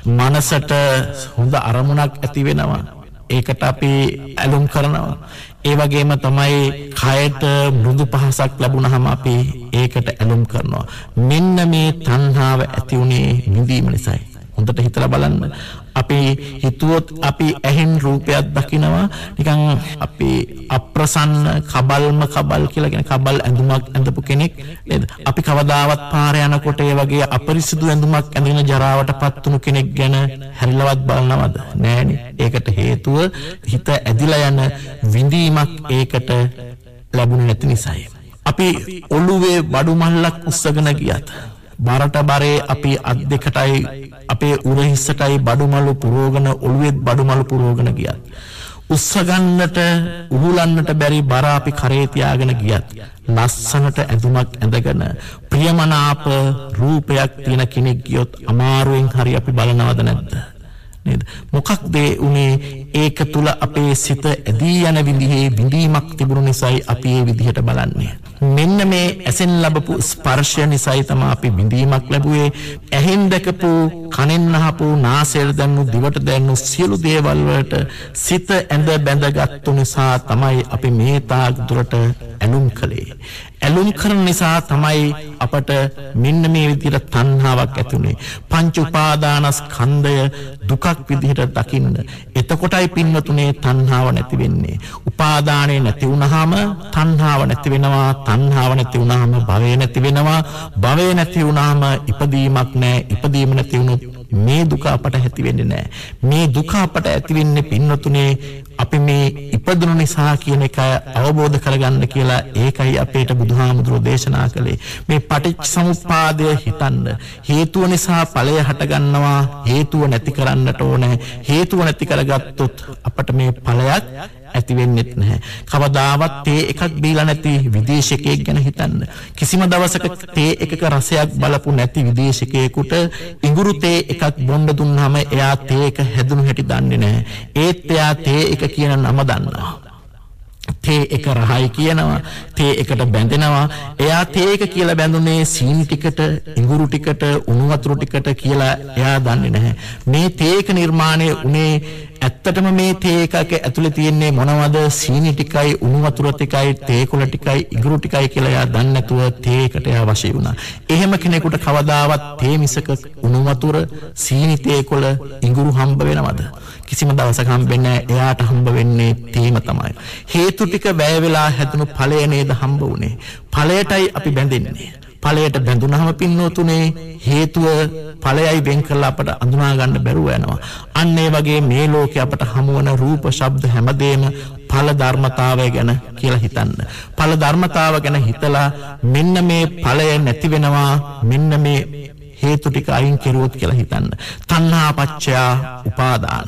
මනසට හොඳ අරමුණක් ඇති වෙනවා. ඒකට අපි ඇලුම් කරනවා. ඒ වගේම තමයි කයට මෘදු පහසක් ලැබුණාම අපි ඒකට ඇලුම් කරනවා. මෙන්න මේ තණ්හාව ඇති උනේ විඳීම නිසායි. හොඳට හිතලා බලන්න. අපි හිතුවොත් අපි ඇහෙන් රූපයක් දකිනවා නිකන් අපි අප්‍රසන්න කබල්ම කබල් කියලා කියන කබල් ඇඳුමක් ඇඳපු කෙනෙක් නේද? අපි කවදාවත් පාර යනකොට ඒ වගේ අපරිසුදු ඇඳුමක් ඇඳගෙන ජරාවටපත් වුණු කෙනෙක් ගැන හැරිලවත් බලනවද? නෑනේ. ඒකට හේතුව හිත ඇදිලා යන විඳීමක් ඒකට ලැබුණ නැති නිසායි. අපි ඔළුවේ බඩු මල්ලක් උස්සගෙන ගියත් බරට බරේ අපි අත් දෙකටයි අපේ උරහිස්සටයි බඩුමලු පුරෝගන ඔළුවෙත් බඩුමලු පුරෝගන ගියත් උස්සගන්නට උහුලන්නට බැරි බර අපි කරේ තියාගෙන ගියත් ලස්සනට ඇඳුමක් ඇඳගෙන ප්‍රියමනාප රූපයක් තියෙන කෙනෙක් ගියොත් අමාරුවෙන් හරි අපි බලනවද නැද්ද නේද මොකක්ද උනේ ඒක තුල අපේ සිත ඇදී යන විදිහේ විඳීමක් තිබුණු නිසායි අපි මේ විදිහට බලන්නේ මෙන්න මේ ඇසෙන් ලැබපු ස්පර්ශය නිසායි තමයි අපි විඳීමක් ලැබුවේ ඇහෙන් දැකපු කනෙන් අහපු නාසයෙන් දැනුණු දිවට දැනුණු සියලු දේවල් වලට සිත ඇඳ බැඳගත්තු නිසා තමයි අපි මේ තාක් දුරට ඇලුම් කළේ ඇලුම් කරන නිසා තමයි අපට මෙන්න මේ විදිහට තණ්හාවක් ඇති උනේ පංච උපාදානස්කන්ධය දුකක් විදිහට දකින්න එතකොටයි පින්වතුනේ තණ්හාව නැති වෙන්නේ උපාදානේ නැති වුනහම තණ්හාව නැති වෙනවා තණ්හාව නැති වුනහම භවය නැති වෙනවා භවය නැති වුනහම ඉපදීමක් නැහැ ඉපදීම නැති වුනොත් මේ දුක අපට ඇති වෙන්නේ නැහැ මේ දුක අපට ඇති වෙන්නේ පින්වතුනේ අපි මේ ඉපදුණු නිසා කියන එක අවබෝධ කරගන්න කියලා ඒකයි අපේට බුදුහාමුදුරෝ දේශනා කළේ මේ පටිච්චසමුප්පාදය හිතන්න හේතුව නිසා ඵලය හට ගන්නවා හේතුව නැති කරන්නට ඕනේ හේතුව නැති කරගත්තොත් අපට මේ ඵලයක් ඇති වෙන්නේත් නැහැ. කවදාවත් තේ එකක් බීලා නැති විදේශිකයෙක් ගැන හිතන්න. කිසිම දවසක තේ එකක රසයක් බලපු නැති විදේශිකයෙකුට ඉඟුරු තේ එකක් බොන්න දුන්නාම එයා තේ එක හැදුණු හැටි දන්නේ නැහැ. ඒත් එයා තේ එක කියන නම දන්නවා. තේ එක රහයි කියනවා තේ එකට බැඳෙනවා එයා තේ එක කියලා බැඳුනේ සීනි ටිකට ඉඟුරු ටිකට උණු වතුර ටිකට කියලා එයා දන්නේ නැහැ මේ තේ එක නිර්මාණය උනේ ඇත්තටම මේ තේ එකක ඇතුලේ තියෙන්නේ මොනවද සීනි ටිකයි උණු වතුර ටිකයි තේ කොළ ටිකයි ඉඟුරු ටිකයි කියලා එයා දන්නේ නැතුව තේ එකට එයා වශී වුණා එහෙම කෙනෙකුට කවදාවත් තේ මිසක උණු වතුර සීනි තේ කොළ ඉඟුරු හම්බ වෙනවද කිසිම දවසක හම්බෙන්නේ නැහැ එයාට හම්බ වෙන්නේ තේම තමයි හේතු ටික වැය වෙලා හැදුණු ඵලය නේද හම්බ වුනේ ඵලයටයි අපි බැඳෙන්නේ ඵලයට බැඳුනහම පින්නෝතුනේ හේතුව ඵලයයි වෙන් කරලා අපට අඳුනා ගන්න බැරුව යනවා අන්න ඒ වගේ මේ ලෝකේ අපට හමු වන රූප ශබ්ද හැමදේම ඵල ධර්මතාවය ගැන කියලා හිතන්න ඵල ධර්මතාව ගැන හිතලා මෙන්න මේ ඵලය නැති වෙනවා මෙන්න මේ හේතු ටික අයින් කෙරුවොත් කියලා හිතන්න තණ්හා පච්චය උපාදාන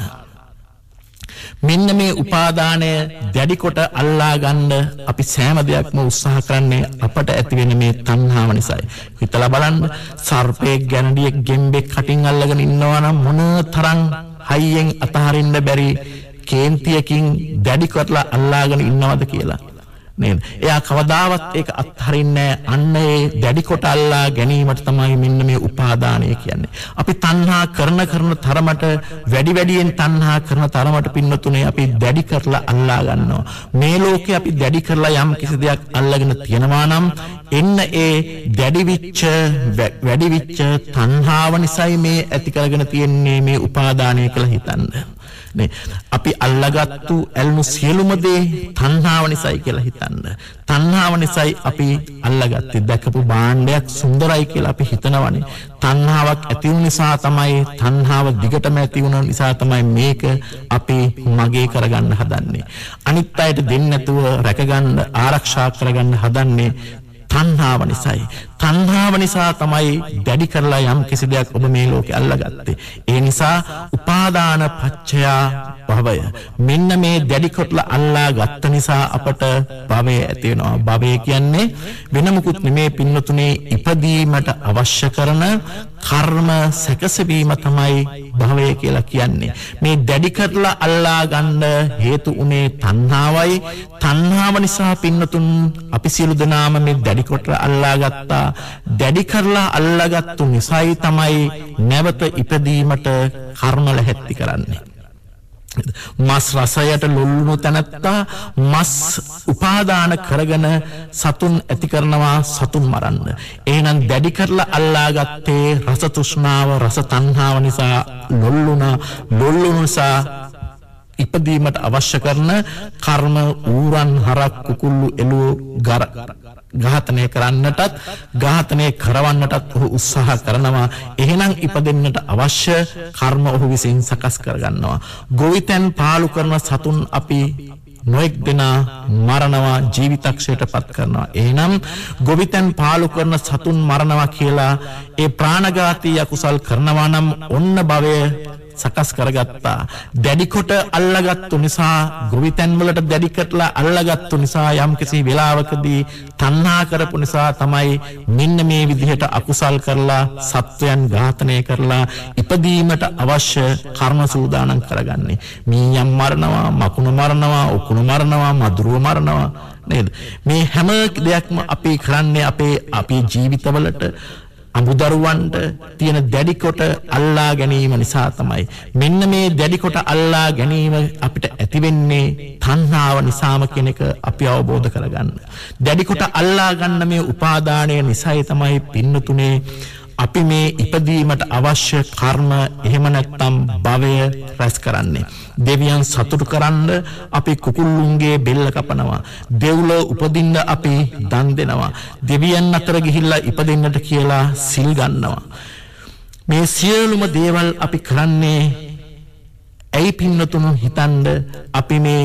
මෙන්න මේ උපාදානය දැඩි කොට අල්ලා ගන්න අපි සෑම දෙයක්ම උත්සාහ කරන්නේ අපට ඇති වෙන මේ තණ්හාව නිසායි. හිතලා බලන්න සර්පෙක් ගැනඩියෙක් ගෙම්බෙක් කටින් අල්ලගෙන ඉන්නවා නම් මොන තරම් හයියෙන් අතහරින්න බැරි කේන්තියකින් දැඩි කරලා අල්ලාගෙන ඉන්නවද කියලා. නේද? එයා කවදාවත් ඒක අත්හරින්නේ අන්න ඒ දැඩි කොට අල්ලා ගැනීමට තමයි මෙන්න මේ උපාදානය කියන්නේ. අපි තණ්හා කරන කරන තරමට වැඩි වැඩියෙන් තණ්හා කරන තරමට පින්නතුනේ අපි දැඩි කරලා අල්ලා ගන්නවා. මේ ලෝකේ අපි දැඩි කරලා යම් කිසි දෙයක් අල්ලගෙන තියනවා නම් එන්න ඒ දැඩි විච්ච වැඩි විච්ච තණ්හාව නිසායි මේ ඇති කරගෙන තියෙන්නේ මේ උපාදානය කියලා හිතන්න. නේ අපි අල්ලාගත්තු ඇල්මු සියලුම දේ තණ්හාව නිසායි කියලා හිතන්න. තණ්හාව නිසායි අපි අල්ලාගත්තේ දැකපු භාණ්ඩයක් සුන්දරයි කියලා අපි හිතනවනේ. තණ්හාවක් ඇති වුන නිසා තමයි තණ්හාව දිගටම ඇති වුන නිසා තමයි මේක අපි මගේ කරගන්න හදන්නේ. අනිත් අයට දෙන්න නැතුව රැකගන්න ආරක්ෂා කරගන්න හදන්නේ තණ්හාව නිසායි. තණ්හාව නිසා තමයි දැඩි කරලා යම් කිසි දෙයක් ඔබ මේ ලෝකේ අල්ලගත්තේ. ඒ නිසා උපාදාන පච්චය භවය. මෙන්න මේ දැඩි කරලා අල්ලා ගත්ත නිසා අපට භවය ඇති වෙනවා. භවය කියන්නේ වෙන මොකුත් නෙමේ පින්නතුනේ ඉපදීමට අවශ්‍ය කරන කර්ම සැකසීම තමයි භවය කියලා කියන්නේ. මේ දැඩි කරලා අල්ලා ගන්න හේතු උනේ තණ්හාවයි. තණ්හාව නිසා පින්නතුන් අපි සියලු දෙනාම මේ දැඩි කරලා අල්ලා ගත්තා. දැඩි කරලා අල්ලාගත්තු නිසායි තමයි නැවත ඉපදීමට කර්ම ලැහැත්ති කරන්නේ. මස් රසයට ලොල්ලුණු තැනැත්තා මස් උපාදාන කරගෙන සතුන් ඇති කරනවා සතුන් මරන්න. එහෙනම් දැඩි කරලා අල්ලාගත්තේ රස තෘෂ්ණාව රස තණ්හාව නිසා ලොල්ලුණා ලොල්ලුණු නිසා ඉපදීමට අවශ්‍ය කරන කර්ම ඌරන් හරක් කුකුල්ලු එළුව ගර ඝාතනය කරන්නටත් ඝාතනය කරවන්නටත් ඔහු උත්සාහ කරනවා. එහෙනම් ඉපදෙන්නට අවශ්‍ය කර්ම ඔහු විසින් සකස් කරගන්නවා. ගොවිතැන් පාලු කරන සතුන් අපි නොඑක් දෙනා මරණවා ජීවිතක්ෂයට පත් කරනවා. එහෙනම් ගොවිතැන් පාලු කරන සතුන් මරණවා කියලා ඒ ප්‍රාණඝාතී අකුසල් කරනවා නම් ඔන්න භවය සකස් කරගත්තා. දැඩි කොට අල්ලගත්තු නිසා ගොවිතැන් වලට දැඩි කරලා අල්ලගත්තු නිසා යම්කිසි වෙලාවකදී තණ්හා කරපු නිසා තමයි මෙන්න මේ විදිහට අකුසල් කරලා සත්වයන් ඝාතනය කරලා ඉපදීමට අවශ්‍ය කර්ම සූදානම් කරගන්නේ. මීයන් මරනවා, මකුණු මරනවා, උකුණු මරනවා, මදුරුව මරනවා නේද? මේ හැම දෙයක්ම අපි කරන්නේ අපේ අපේ ජීවිතවලට අමුදරුවන්ට තියෙන දැඩි කොට අල්ලා ගැනීම නිසා තමයි. මෙන්න මේ දැඩි කොට අල්ලා ගැනීම අපිට ඇති වෙන්නේ තණ්හාව නිසාම කියන එක අපි අවබෝධ කරගන්න. දැඩි කොට අල්ලා ගන්න මේ උපාදානය නිසායි තමයි පින්නතුනේ අපි මේ ඉපදීමට අවශ්‍ය කර්ම එහෙම නැත්නම් භවය රැස් කරන්නේ. දෙවියන් සතුටු කරන්න අපි කුකුල්ලුන්ගේ බෙල්ල කපනවා. දෙව්ලොව උපදින්න අපි දන් දෙනවා. දෙවියන් අතර ගිහිල්ලා ඉපදෙන්නට කියලා සිල් ගන්නවා. මේ සියලුම දේවල් අපි කරන්නේ ඇයි පින්නතුණු හිතන්න අපි මේ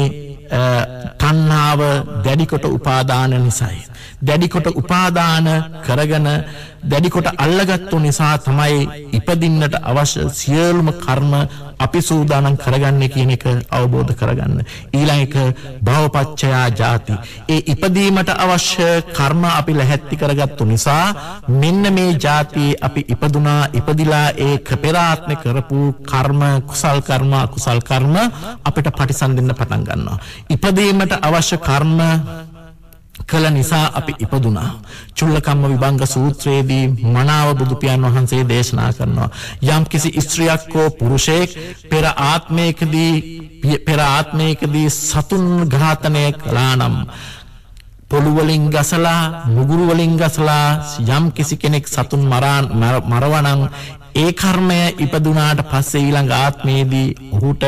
තණ්හාව දැඩිකොට උපාදාන නිසායි. දැඩිකොට උපාදාන කරගෙන දැඩිකොට අල්ලගත්තු නිසා තමයි ඉපදින්නට අවශ්‍ය සියලුම කර්ම අපි සූදානම් කරගන්නේ කියන එක අවබෝධ කරගන්න. ඊළඟ එක භවපච්චයා ජාති. ඒ ඉපදීමට අවශ්‍ය කර්ම අපි ලැහැත්ති කරගත්තු නිසා මෙන්න මේ ජාතියේ අපි ඉපදුනා. ඉපදිලා ඒ පෙරාත්මේ කරපු කර්ම කුසල් කර්ම අකුසල් කර්ම අපිට පරිසම්දෙන්න පටන් ගන්නවා. ඉපදීමට අවශ්‍ය කර්ම කල නිසා අපි ඉපදුනා. චුල්ලකම්ම විභංග සූත්‍රයේදී මනාව බුදු පියාණන් වහන්සේ දේශනා කරනවා යම් කිසි ස්ත්‍රියක් හෝ පුරුෂයෙක් පෙර ආත්මයකදී පෙර ආත්මයකදී සතුන් ඝාතනය කළා නම් පොළු වලින් ගසලා මුගුරු වලින් ගසලා යම් කිසි කෙනෙක් සතුන් මරවනම් ඒ කර්මය ඉපදුනාට පස්සේ ඊළඟ ආත්මයේදී ඔහුට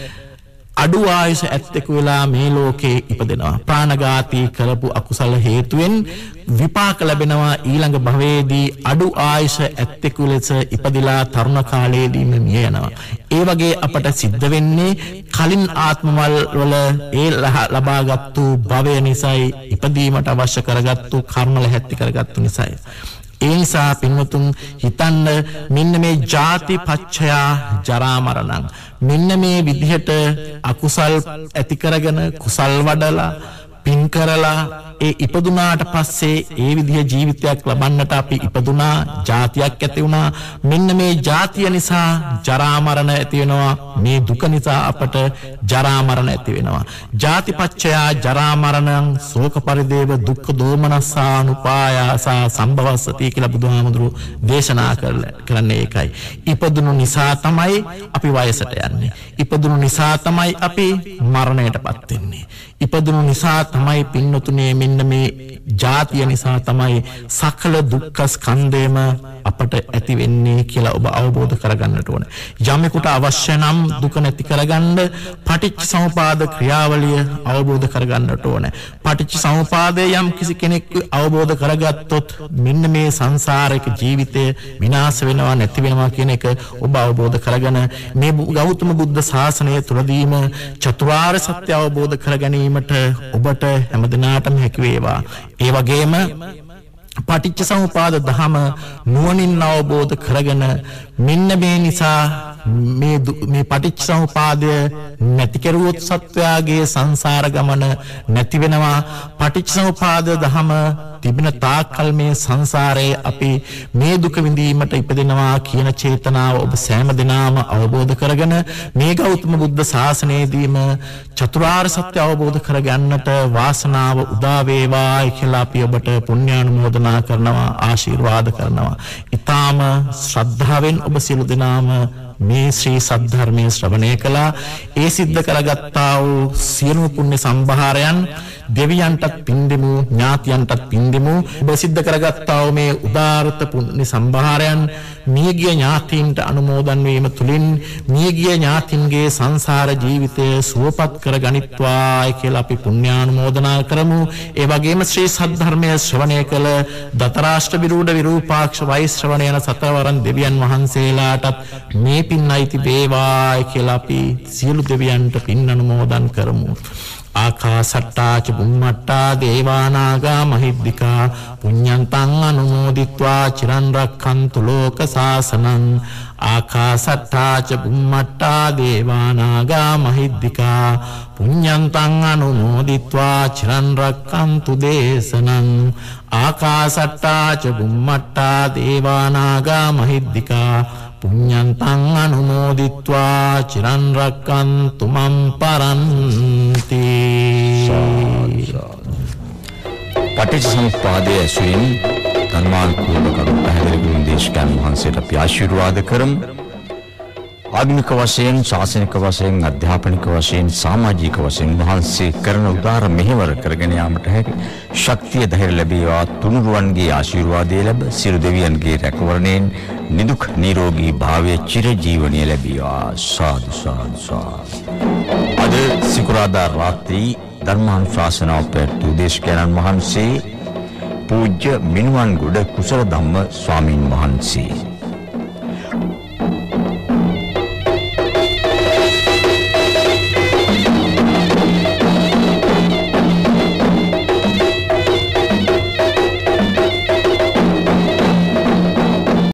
අඩු ආයුෂ ඇත්තෙකු වෙලා මේ ලෝකේ ඉපදෙනවා. ප්‍රාණඝාතී කරපු අකුසල හේතුවෙන් විපාක ලැබෙනවා. ඊළඟ භවයේදී අඩු ආයුෂ ඇත්තෙකු ලෙස ඉපදිලා තරුණ කාලයේදීම මිය යනවා. ඒ වගේ අපට සිද්ධ වෙන්නේ කලින් ආත්මවල වල ඒ ලබාගත්තු භවය නිසායි ඉපදීමට අවශ්‍ය කරගත්තු කර්ම ලැහැත්ති කරගත්තු නිසායි. ඒ නිසා පින්වතුන් හිතන්න මෙන්න මේ ජාති පච්චයා ජරා මරණං මෙන්න මේ විදිහට අකුසල් ඇති කරගෙන කුසල් වඩලා පින් කරලා ඒ ඉපදුනාට පස්සේ ඒ විදිහ ජීවිතයක් ලබන්නට අපි ඉපදුනා ජාතියක් ඇති වුණා. මෙන්න මේ ජාතිය නිසා ජරා මරණ ඇති වෙනවා. මේ දුක නිසා අපට ජරා මරණ ඇති වෙනවා. ජාතිපච්චයා ජරා මරණං ශෝක පරිදේව දුක්ඛ දෝමනස්සානුපායාසා සම්භවස්සති කියලා බුදුහාමුදුරු දේශනා කරන්නේ ඒකයි. ඉපදුණු නිසා තමයි අපි වයසට යන්නේ. ඉපදුණු නිසා තමයි අපි මරණයටපත් වෙන්නේ. ඉපදුණු නිසා තමයි පින්නතුනේ මෙන්න මේ ජාතිය නිසා තමයි සකල දුක්ඛ ස්කන්ධේම අපට ඇති වෙන්නේ කියලා ඔබ අවබෝධ කරගන්නට ඕන. යමෙකුට අවශ්‍ය නම් දුක නැති කරගන්න පටිච්ච සමුපාද ක්‍රියාවලිය අවබෝධ කරගන්නට ඕන. පටිච්ච සමුපාදය යම් කිසි කෙනෙක් අවබෝධ කරගත්තොත් මෙන්න මේ සංසාරික ජීවිතය විනාශ වෙනවා නැති වෙනවා කියන එක ඔබ අවබෝධ කරගෙන මේ ගෞතම බුද්ධ ශාසනය තුලදීම චතුරාර්ය සත්‍ය අවබෝධ කරගැනීමට ඔබට හැමදිනාටම හැකි වේවා. ඒ වගේම පටිච්ච සමුපාද ධම නුවණින් අවබෝධ කරගෙන මෙන්න මේ නිසා මේ මේ පටිච්ච සමුපාදය නැති කෙරුවොත් සත්වයාගේ සංසාර ගමන නැති වෙනවා. පටිච්ච සමුපාද ධම තිබෙන තාක්කල් මේ සංසාරයේ අපි මේ දුක විඳීමට ඉපදෙනවා කියන චේතනාව ඔබ සෑම දිනම අවබෝධ කරගෙන මේ ගෞතම බුද්ධ ශාසනයේදීම චතුරාර්ය සත්‍ය අවබෝධ කරගන්නට වාසනාව උදා වේවා කියලා අපි ඔබට පුණ්‍යානුමෝදනා කරනවා ආශිර්වාද කරනවා. ඊටාම ශ්‍රද්ධාවෙන් ඔබ සියලු දෙනාම මේ ශ්‍රී සද්ධර්මයේ ශ්‍රවණය කළා. ඒ සිද්ධ කරගත්තා වූ සියලු පුණ්‍ය සම්භාරයන් දෙවියන්ටත් පින් දෙමු, ඥාතියන්ටත් පින් දෙමු. ඔබ සිද්ධ කරගත්තා වූ මේ උදාාරත පුණ්‍ය සම්භාරයන් මියගිය ඥාතීන්ට අනුමෝදන් වීම තුලින් මියගිය ඥාතින්ගේ සංසාර ජීවිතය සුවපත් කර ගනිත්වායි කියලා අපි පුණ්‍යානුමෝදනා කරමු. ඒ වගේම ශ්‍රී සද්ධර්මයේ ශ්‍රවණය කළ දතරාෂ්ට විරූඪ විරූපාක්ෂ වෛශ්‍රවණ යන සතරවරන් දෙවියන් වහන්සේලාටත් මේ පින් අයිති වේවායි කියලා අපි සියලු දෙවියන්ට පින් අනුමෝදන් කරමු. ආකාසට්ටා ච බුම්මට්ටා දේවානාගා මහිද්దికා පුඤ්ඤන්තං අනුමෝදිත්වා චිරන් රක්ඛන්තු ලෝක සාසනං ආකාසට්ටා ච බුම්මට්ටා දේවානාගා මහිද්దికා පුඤ්ඤන්තං අනුමෝදිත්වා චිරන් රක්ඛන්තු දේශනං ආකාසට්ටා ච බුම්මට්ටා දේවානාගා මහිද්దికා පුඤ්ඤන්තං අනුමෝදිත්වා චිරන් රක්ඛන්තු මම් පරන්ති. පටිච්චසමුප්පාදයේ ඇසුරින් ධර්මානුකූල කරුණු පැහැදිලි කරන දේශකයන් වහන්සේට අපි ආශිර්වාද කරමු. ආගමික වශයෙන්, ශාසනික වශයෙන්, අධ්‍යාපනික වශයෙන්, සමාජික වශයෙන් වහන්සේ කරන උදාර මෙහෙවර කරගෙන යාමට හැකි ශක්තිය ධෛර්ය ලැබේවා. තුනුරුවන්ගේ ආශිර්වාදය ලැබ සියලු දෙවියන්ගේ රැකවරණයෙන් නිදුක් නිරෝගී භාවයේ චිරජීවනය ලැබේවා. සාදු සාදු සාදු. අද සිකුරාදා රාත්‍රී ධර්මානුශාසනාව පැවැත්වූ දේශකයන්න් වහන්සේ පූජ්‍ය මිනුවන්ගොඩ කුසල ධම්ම ස්වාමීන් වහන්සේ